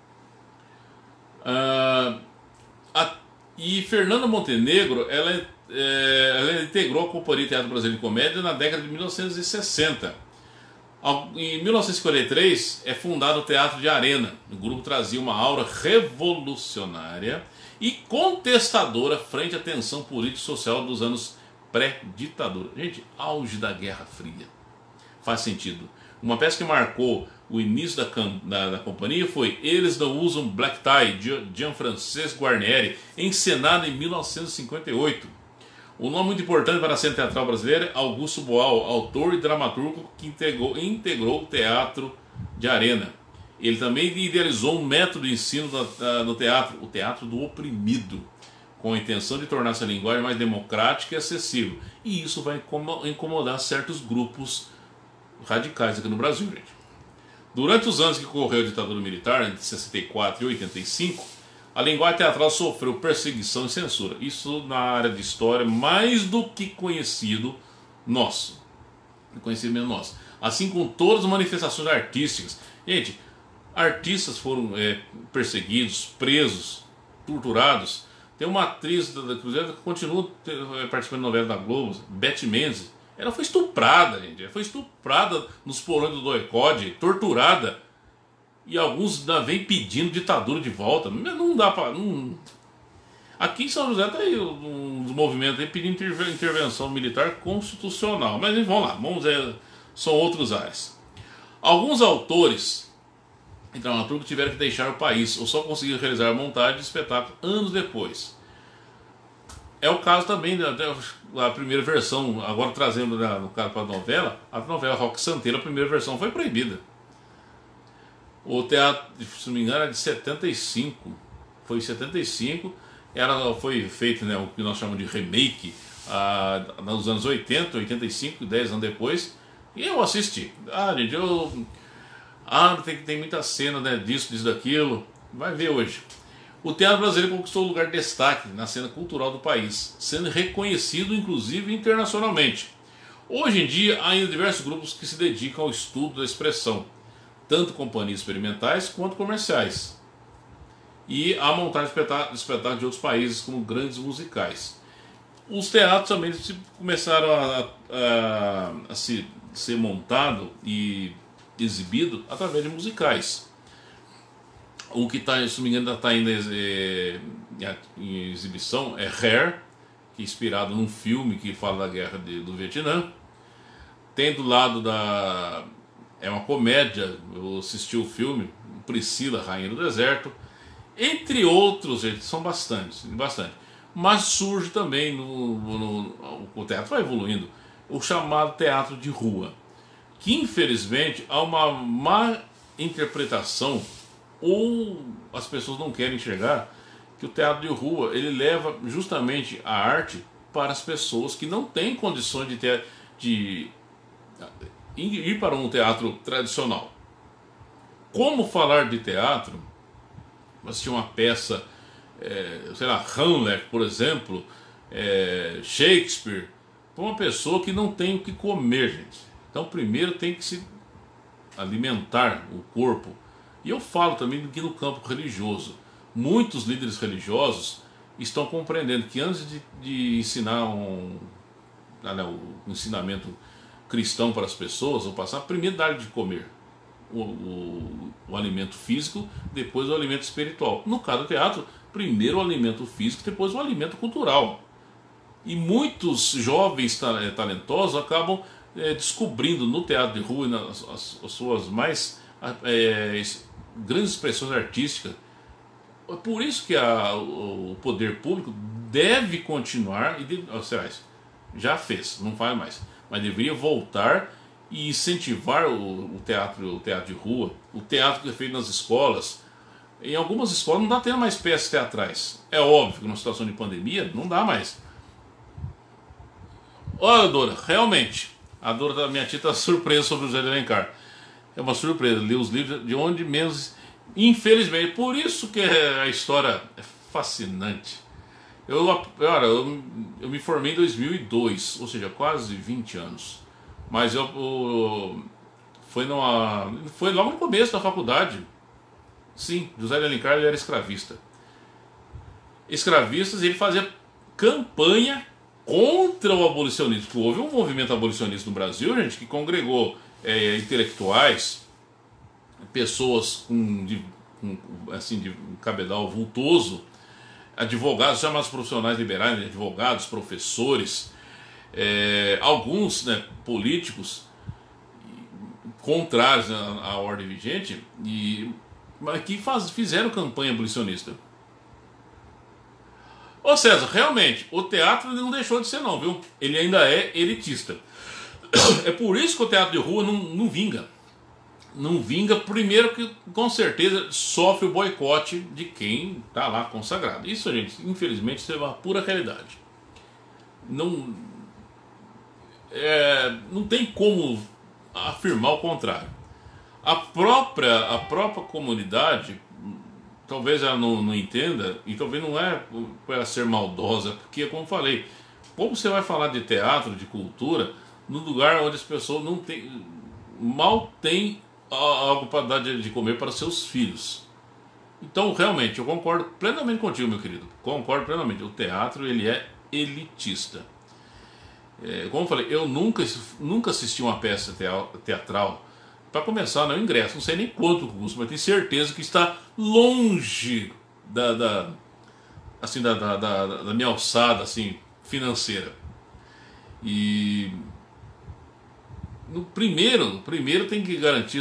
E Fernanda Montenegro ela integrou a Companhia Teatro Brasileiro de Comédia na década de 1960. Em 1953 é fundado o Teatro de Arena. O grupo trazia uma aura revolucionária e contestadora frente à tensão político-social dos anos pré-ditadura. Gente, auge da Guerra Fria. Faz sentido. Uma peça que marcou o início da companhia foi Eles Não Usam Black Tie, de Gianfrancesco Guarnieri, encenado em 1958. Um nome muito importante para a cena teatral brasileira é Augusto Boal, autor e dramaturgo que integrou o Teatro de Arena. Ele também idealizou um método de ensino no teatro, o teatro do oprimido, com a intenção de tornar essa linguagem mais democrática e acessível. E isso vai incomodar certos grupos radicais aqui no Brasil, gente. Durante os anos que ocorreu a ditadura militar, entre 64 e 85, a linguagem teatral sofreu perseguição e censura. Isso na área de história mais do que conhecido nosso. Conhecimento nosso. Assim como todas as manifestações artísticas. Gente, artistas foram perseguidos, presos, torturados. Tem uma atriz da Cruzeiro que continua participando de novela da Globo, Beth Mendes. Ela foi estuprada, gente. Ela foi estuprada nos porões do Doicode, torturada. E alguns ainda vêm pedindo ditadura de volta. Não dá pra. Aqui em São José tá aí um dos movimentos aí pedindo intervenção militar constitucional. Mas vamos lá, são outros áreas. Alguns autores e dramaturgos tiveram que deixar o país ou só conseguiram realizar a montagem de espetáculo anos depois. É o caso também da primeira versão, agora trazendo no caso para a novela Roque Santeiro, a primeira versão foi proibida. O teatro, se não me engano, era de 75. Foi em 75, foi feito o que nós chamamos de remake nos anos 80, 85, 10 anos depois. E eu assisti. Gente, tem muita cena disso, daquilo. Vai ver hoje. O teatro brasileiro conquistou um lugar de destaque na cena cultural do país, sendo reconhecido inclusive internacionalmente. Hoje em dia, há ainda diversos grupos que se dedicam ao estudo da expressão, tanto companhias experimentais quanto comerciais, e a montagem de espetáculos de outros países como grandes musicais. Os teatros também começaram a ser montado e exibido através de musicais. O que está, se não me engano, ainda está ainda em exibição é Hair, que é inspirado num filme que fala da guerra do Vietnã. Tem do lado da... é uma comédia, eu assisti o filme, Priscila, Rainha do Deserto. Entre outros, gente, são bastante. Mas surge também, o teatro vai evoluindo, o chamado teatro de rua, que infelizmente há uma má interpretação, ou as pessoas não querem enxergar que o teatro de rua ele leva justamente a arte para as pessoas que não têm condições de ir para um teatro tradicional. Como falar de teatro? Assistir uma peça, sei lá, Hamlet, por exemplo, Shakespeare, para uma pessoa que não tem o que comer, gente. Então primeiro tem que se alimentar o corpo. E eu falo também que no campo religioso, muitos líderes religiosos estão compreendendo que antes de ensinar o ensinamento cristão para as pessoas, vão passar primeiro dar de comer o alimento físico, depois o alimento espiritual. No caso do teatro, primeiro o alimento físico, depois o alimento cultural. E muitos jovens talentosos acabam descobrindo no teatro de rua as suas mais grandes expressões artísticas. É por isso que o poder público deve continuar, já fez, não faz mais, mas deveria voltar e incentivar o teatro de rua, o teatro que é feito nas escolas. Em algumas escolas não dá tendo mais peças teatrais. É óbvio que numa situação de pandemia não dá mais. Olha, Dora, realmente, a Dora da minha tia está surpresa sobre o José de Alencar. É uma surpresa, li os livros de onde menos, infelizmente, por isso que a história é fascinante. Eu me formei em 2002, ou seja, quase 20 anos. Mas foi logo no começo da faculdade. Sim, José de Alencar ele era escravista. Escravistas, ele fazia campanha contra o abolicionismo. Porque houve um movimento abolicionista no Brasil, gente, que congregou intelectuais, pessoas de um cabedal vultoso, advogados, chamados profissionais liberais, advogados, professores, alguns, né, políticos contrários à ordem vigente, mas que fizeram campanha abolicionista. Ô César, realmente, o teatro não deixou de ser não, viu? Ele ainda é elitista. É por isso que o teatro de rua não vinga. Não vinga, primeiro que com certeza sofre o boicote de quem está lá consagrado. Isso, gente, infelizmente, isso é uma pura realidade. Não tem como afirmar o contrário. A própria comunidade, talvez ela não entenda, e talvez não é para ser maldosa, porque, como falei, como você vai falar de teatro, de cultura, num lugar onde as pessoas mal têm algo para dar de comer para seus filhos? Então, realmente, eu concordo plenamente contigo, meu querido. Concordo plenamente. O teatro, ele é elitista. Como eu falei, eu nunca assisti uma peça teatral. Para começar, não ingresso, não sei nem quanto custa, mas tenho certeza que está longe da minha alçada assim, financeira. E primeiro tem que garantir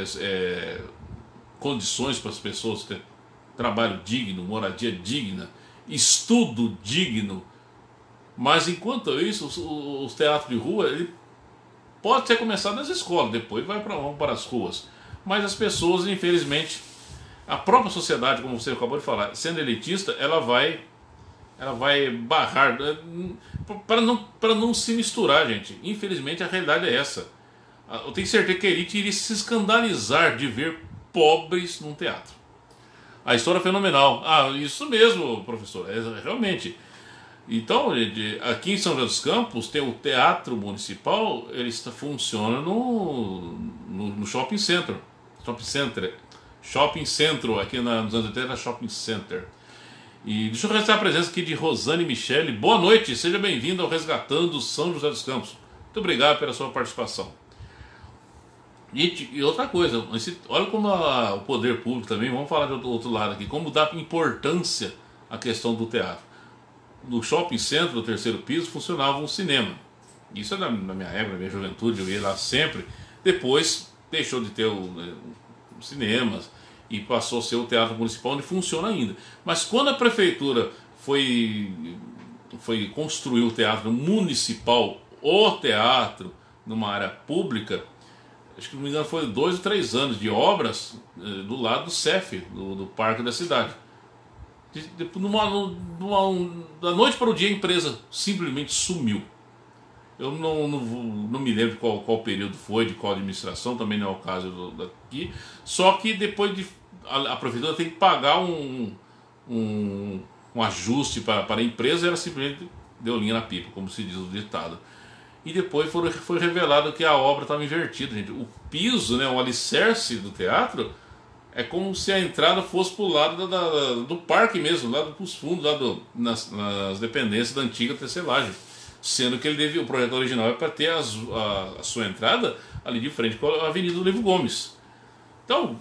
condições para as pessoas ter trabalho digno, moradia digna, estudo digno. Mas enquanto isso, os teatros de rua, ele pode ser começado nas escolas, depois vão para as ruas. Mas as pessoas, infelizmente, a própria sociedade, como você acabou de falar, sendo elitista, ela vai barrar para não se misturar, gente. Infelizmente a realidade é essa. Eu tenho certeza que a elite iria se escandalizar de ver pobres num teatro. A história é fenomenal. Isso mesmo, professor, realmente. Então, aqui em São José dos Campos tem o Teatro Municipal, ele funciona no Shopping Center. Shopping Centro, aqui nos anos 80 era Shopping Center. E deixa eu registrar a presença aqui de Rosane Michele. Boa noite, seja bem-vindo ao Resgatando São José dos Campos. Muito obrigado pela sua participação. E outra coisa, olha como o poder público também, vamos falar do outro lado aqui, como dá importância à questão do teatro. No shopping center, do terceiro piso, funcionava um cinema. Isso é na minha época, na minha juventude, eu ia lá sempre. Depois deixou de ter os cinemas e passou a ser o Teatro Municipal, onde funciona ainda. Mas quando a prefeitura foi construir o Teatro Municipal, o teatro, numa área pública, acho que não me engano foi 2 ou 3 anos de obras do lado do CEF, do Parque da Cidade. Da noite para o dia a empresa simplesmente sumiu. Eu não me lembro qual período foi, de qual administração, também não é o caso daqui. Só que depois a prefeitura tem que pagar um ajuste para a empresa, e ela simplesmente deu linha na pipa, como se diz o ditado. E depois foi revelado que a obra estava invertida, gente. O piso, né, o alicerce do teatro, é como se a entrada fosse para o lado do parque mesmo, lá dos fundos, nas dependências da antiga tecelagem. Sendo que o projeto original é para ter a sua entrada ali de frente com a Avenida do Livro Gomes. Então,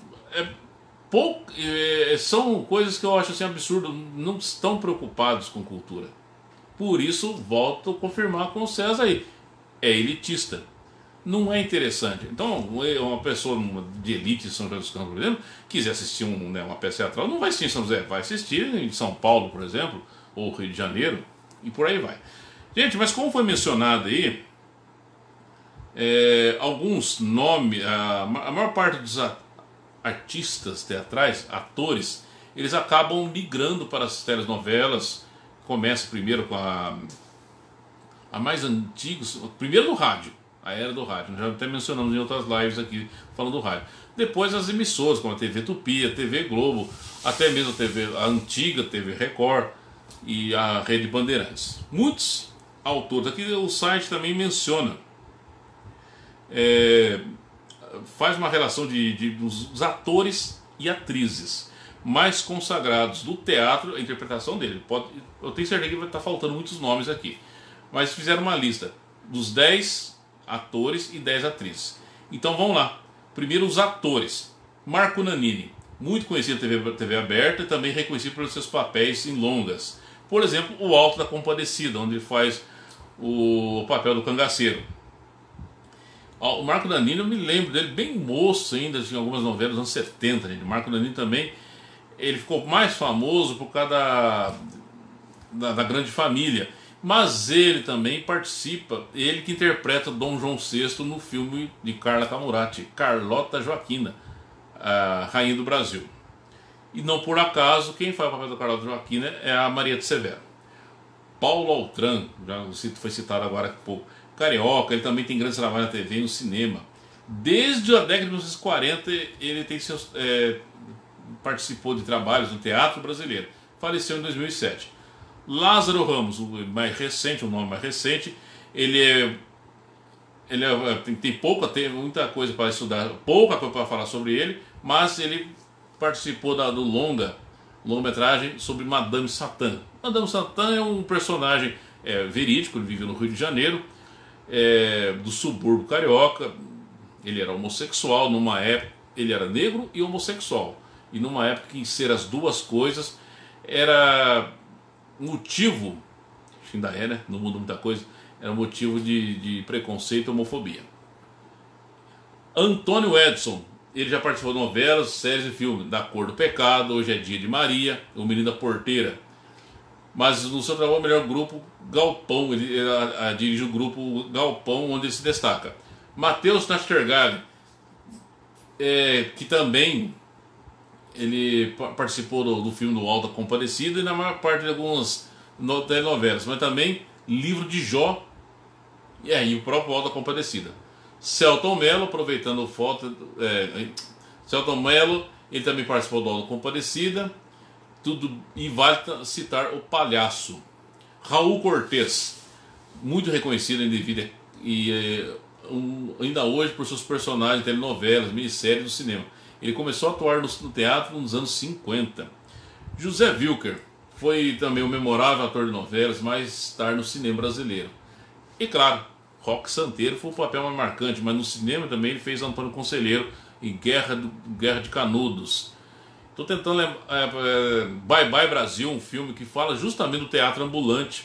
são coisas que eu acho assim absurdo, não estão preocupados com cultura. Por isso, volto a confirmar com o César aí. É elitista. Não é interessante. Então, uma pessoa de elite de São José dos Campos, por exemplo, quiser assistir uma peça teatral, não vai assistir em São José, vai assistir em São Paulo, por exemplo, ou Rio de Janeiro, e por aí vai. Gente, mas como foi mencionado aí, alguns nomes, a maior parte dos artistas teatrais, atores, eles acabam migrando para as telenovelas. Começa primeiro com a mais antiga, primeiro no rádio, a era do rádio, já até mencionamos em outras lives aqui falando do rádio. Depois as emissoras, como a TV Tupi, a TV Globo, até mesmo a antiga TV Record e a Rede Bandeirantes. Muitos autores, aqui o site também menciona, faz uma relação dos atores e atrizes mais consagrados do teatro, a interpretação dele. Eu tenho certeza que vai estar faltando muitos nomes aqui, mas fizeram uma lista dos 10 atores e 10 atrizes. Então vamos lá. Primeiro os atores. Marco Nanini, muito conhecido na TV aberta e também reconhecido pelos seus papéis em longas. Por exemplo, O Alto da Compadecida, onde ele faz o papel do cangaceiro. O Marco Nanini, eu me lembro dele bem moço ainda, em algumas novelas dos anos 70. Gente. O Marco Nanini também, ele ficou mais famoso por causa da Grande Família. Mas ele também participa, ele que interpreta Dom João VI no filme de Carla Camurati, Carlota Joaquina, a Rainha do Brasil. E não por acaso, quem faz o papel da Carlota Joaquina é a Maria de Severo. Paulo Altran, já foi citado agora há pouco, carioca, ele também tem grandes trabalhos na TV e no cinema. Desde a década de 1940 ele participou de trabalhos no teatro brasileiro. Faleceu em 2007. Lázaro Ramos, o nome mais recente, tem muita coisa para estudar, pouca coisa para falar sobre ele, mas ele participou do longa-metragem sobre Madame Satã. Madame Satã é um personagem verídico, ele vive no Rio de Janeiro, do subúrbio carioca. Ele era homossexual, numa época ele era negro e homossexual, e numa época em ser as duas coisas era motivo, acho que ainda né? Não muda muita coisa, era motivo de preconceito e homofobia. Antônio Edson, ele já participou de novelas, séries e filmes, Da Cor do Pecado, Hoje é Dia de Maria, O Menino da Porteira. Mas no seu trabalho, o melhor grupo, Galpão, ele dirige o grupo Galpão, onde ele se destaca. Matheus Nastergalli, que também ele participou do filme do Alto da Compadecida e na maior parte de algumas telenovelas, mas também Livro de Jó e o próprio Alto da Compadecida. Selton Mello, aproveitando foto, Selton Mello, ele também participou do Alto da Compadecida, e vale citar O Palhaço. Raul Cortez, muito reconhecido em vida e ainda hoje por seus personagens de telenovelas, minisséries do cinema. Ele começou a atuar no teatro nos anos 50. José Wilker, Foi também um memorável ator de novelas, mais estar no cinema brasileiro. E claro, Roque Santeiro foi o papel mais marcante, mas no cinema também ele fez Antônio Conselheiro em Guerra de Canudos. Estou tentando lembrar. Bye Bye Brasil, um filme que fala justamente do teatro ambulante.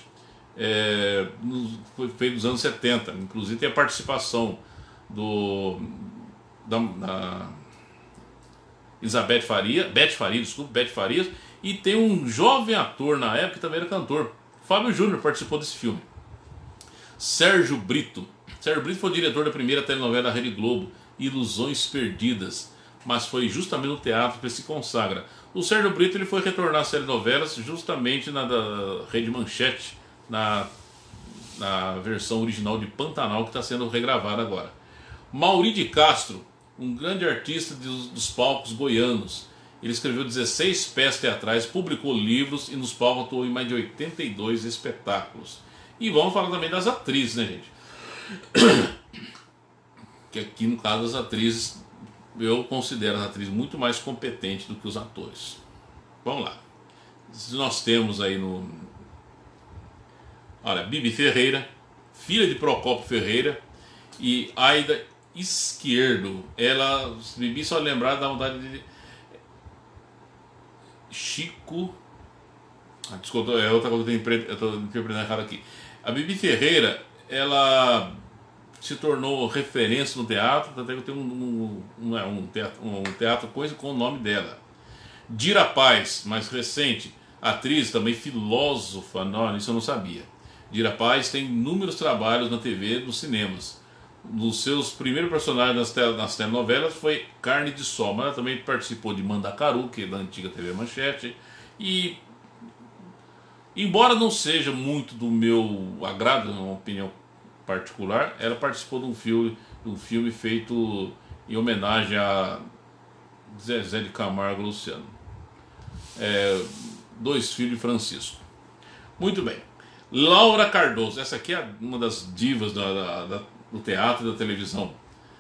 Foi feito nos anos 70. Inclusive tem a participação da Beth Farias, e tem um jovem ator na época que também era cantor. Fábio Júnior participou desse filme. Sérgio Brito foi o diretor da primeira telenovela da Rede Globo, Ilusões Perdidas, mas foi justamente no teatro que ele se consagra. O Sérgio Brito ele foi retornar às telenovelas justamente na da Rede Manchete, na versão original de Pantanal, que está sendo regravada agora. Mauri de Castro, um grande artista dos palcos goianos. Ele escreveu 16 peças teatrais, publicou livros e nos palcos atuou em mais de 82 espetáculos. E vamos falar também das atrizes, né, gente? Que aqui no caso das atrizes, eu considero as atrizes muito mais competentes do que os atores. Vamos lá. Nós temos aí olha, Bibi Ferreira, filha de Procópio Ferreira, e Aida Izquierdo. Bibi só lembrar da vontade de Chico. Desculpa, é outra coisa que eu estou interpretando errado aqui. A Bibi Ferreira, ela se tornou referência no teatro, até que tem um teatro coisa com o nome dela. Dira Paz, mais recente, atriz, também filósofa, não, isso eu não sabia. Dira Paz tem inúmeros trabalhos na TV, nos cinemas. Nos seus primeiros personagens nas telenovelas foi Carne de Sol, mas ela também participou de Mandacaru, que é da antiga TV Manchete, e embora não seja muito do meu agrado, uma opinião particular, ela participou de um filme feito em homenagem a Zezé de Camargo e Luciano. Dois Filhos de Francisco. Muito bem. Laura Cardoso, essa aqui é uma das divas do teatro e da televisão.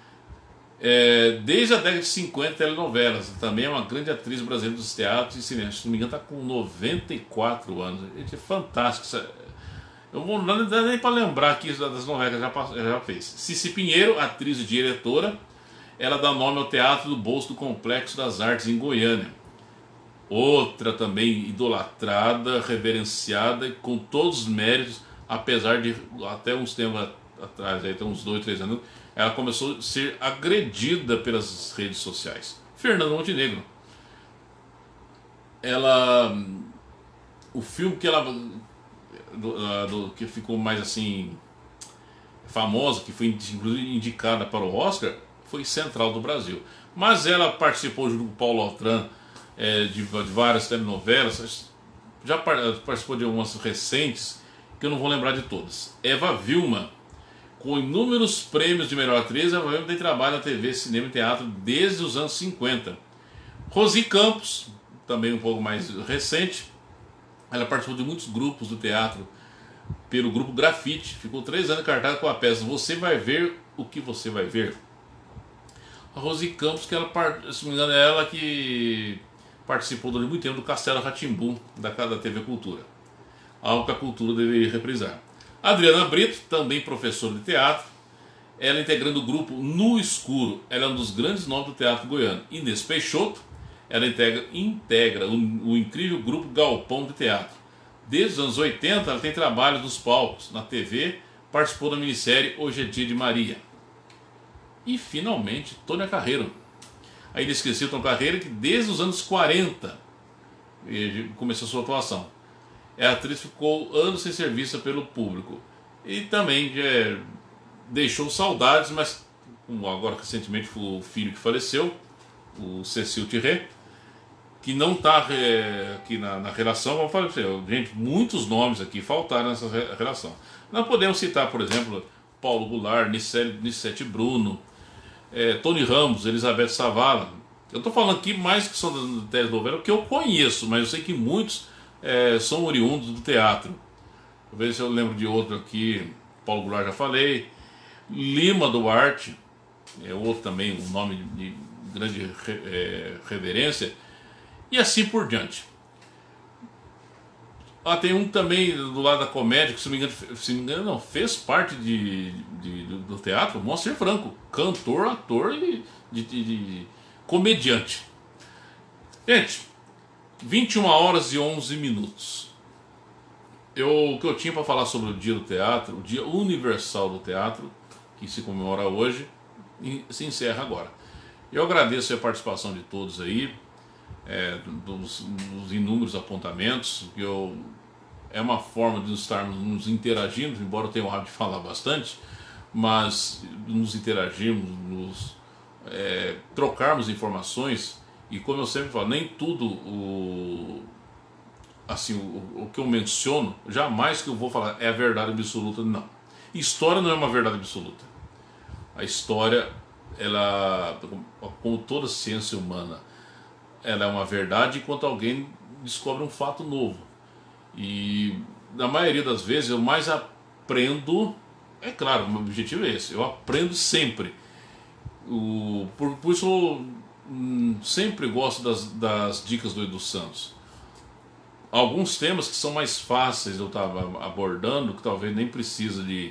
Desde a década de 50, telenovelas. Também é uma grande atriz brasileira dos teatros e cinemas. Se não me engano, está com 94 anos. Gente, é fantástico. Eu não dá nem para lembrar aqui das novelas que ela já fez. Cici Pinheiro, atriz e diretora. Ela dá nome ao Teatro do Bolso do Complexo das Artes em Goiânia. Outra também idolatrada, reverenciada, com todos os méritos, apesar de até uns tempos atrás, aí tem uns 2, 3 anos, ela começou a ser agredida pelas redes sociais. Fernanda Montenegro. O filme que ela que ficou mais assim famosa, que foi inclusive indicada para o Oscar, foi Central do Brasil. Mas ela participou junto com o Paulo Altran de várias telenovelas, já participou de algumas recentes, que eu não vou lembrar de todas. Eva Vilma, com inúmeros prêmios de melhor atriz, Eva Vilma tem trabalho na TV, cinema e teatro desde os anos 50. Rosi Campos, também um pouco mais recente, ela participou de muitos grupos do teatro, pelo grupo Grafite, ficou 3 anos em cartaz com a peça Você Vai Ver o que Você Vai Ver. A Rosi Campos, que ela, se não me engano, é ela que participou durante muito tempo do Castelo Rá-Tim-Bum da TV Cultura, algo que a Cultura deveria reprisar. Adriana Brito, também professora de teatro, ela integrando o grupo No Escuro, ela é um dos grandes nomes do teatro goiano. Inês Peixoto, ela integra o incrível grupo Galpão de Teatro. Desde os anos 80, ela tem trabalhos nos palcos, na TV, participou da minissérie Hoje é Dia de Maria. E finalmente, Tônia Carreiro. A inesquecível Tônia Carreiro, que desde os anos 40 começou sua atuação. A atriz ficou anos sem ser vista pelo público. E também deixou saudades, mas agora recentemente foi o filho que faleceu, o Cecil Thierry, que não está aqui na relação. Vamos falar para você, gente, muitos nomes aqui faltaram nessa relação. Nós podemos citar, por exemplo, Paulo Goulart, Nissete Bruno, Tony Ramos, Elizabeth Savala. Eu estou falando aqui mais que são da telenovela, que eu conheço, mas eu sei que muitos são oriundos do teatro. Vou ver se eu lembro de outro aqui. Paulo Goulart já falei. Lima Duarte, outro também, um nome de grande reverência. E assim por diante. Tem um também do lado da comédia, que se não me engano não, fez parte do teatro, Moacir Franco, cantor, ator e comediante. Gente, 21h11. O que eu tinha para falar sobre o Dia do Teatro, o Dia Universal do Teatro, que se comemora hoje, se encerra agora. Eu agradeço a participação de todos aí, dos inúmeros apontamentos, que é uma forma de estarmos nos interagindo, embora eu tenha o hábito de falar bastante, mas nos interagirmos, trocarmos informações, e como eu sempre falo, nem tudo o que eu menciono, jamais que eu vou falar é a verdade absoluta, não. História não é uma verdade absoluta. A história, ela, como toda ciência humana, ela é uma verdade enquanto alguém descobre um fato novo. E na maioria das vezes eu mais aprendo, é claro, o meu objetivo é esse, eu aprendo sempre. Por isso eu sempre gosto das dicas do Edu Santos. Alguns temas que são mais fáceis de eu estar abordando, que talvez nem precisa de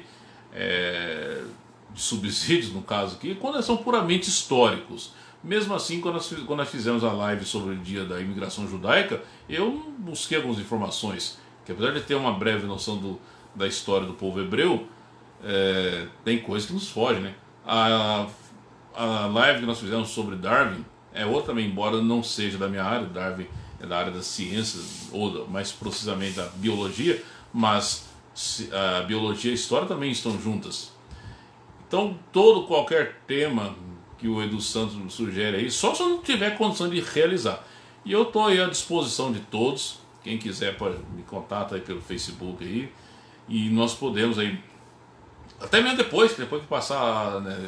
subsídios, no caso aqui, quando são puramente históricos. Mesmo assim, quando nós fizemos a live sobre o dia da imigração judaica, eu busquei algumas informações, que apesar de ter uma breve noção da história do povo hebreu, tem coisas que nos fogem, né? A live que nós fizemos sobre Darwin é outra também, embora não seja da minha área. Darwin é da área das ciências, ou mais precisamente da biologia, mas a biologia e a história também estão juntas. Então, qualquer tema que o Edu Santos sugere aí, só se eu não tiver condição de realizar. E eu estou aí à disposição de todos. Quem quiser pode me contatar aí pelo Facebook aí, e nós podemos aí, até mesmo depois que passar, né,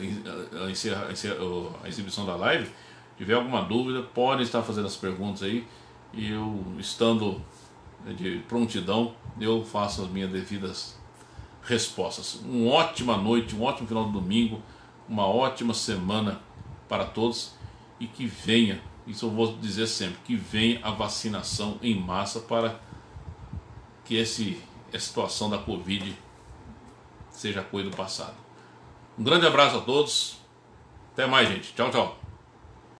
a exibição da live, tiver alguma dúvida, podem estar fazendo as perguntas aí, e eu, estando de prontidão, eu faço as minhas devidas respostas. Uma ótima noite, um ótimo final de domingo, uma ótima semana para todos, e que venha, isso eu vou dizer sempre, que venha a vacinação em massa para que a situação da Covid seja coisa do passado. Um grande abraço a todos, até mais, gente, tchau, tchau.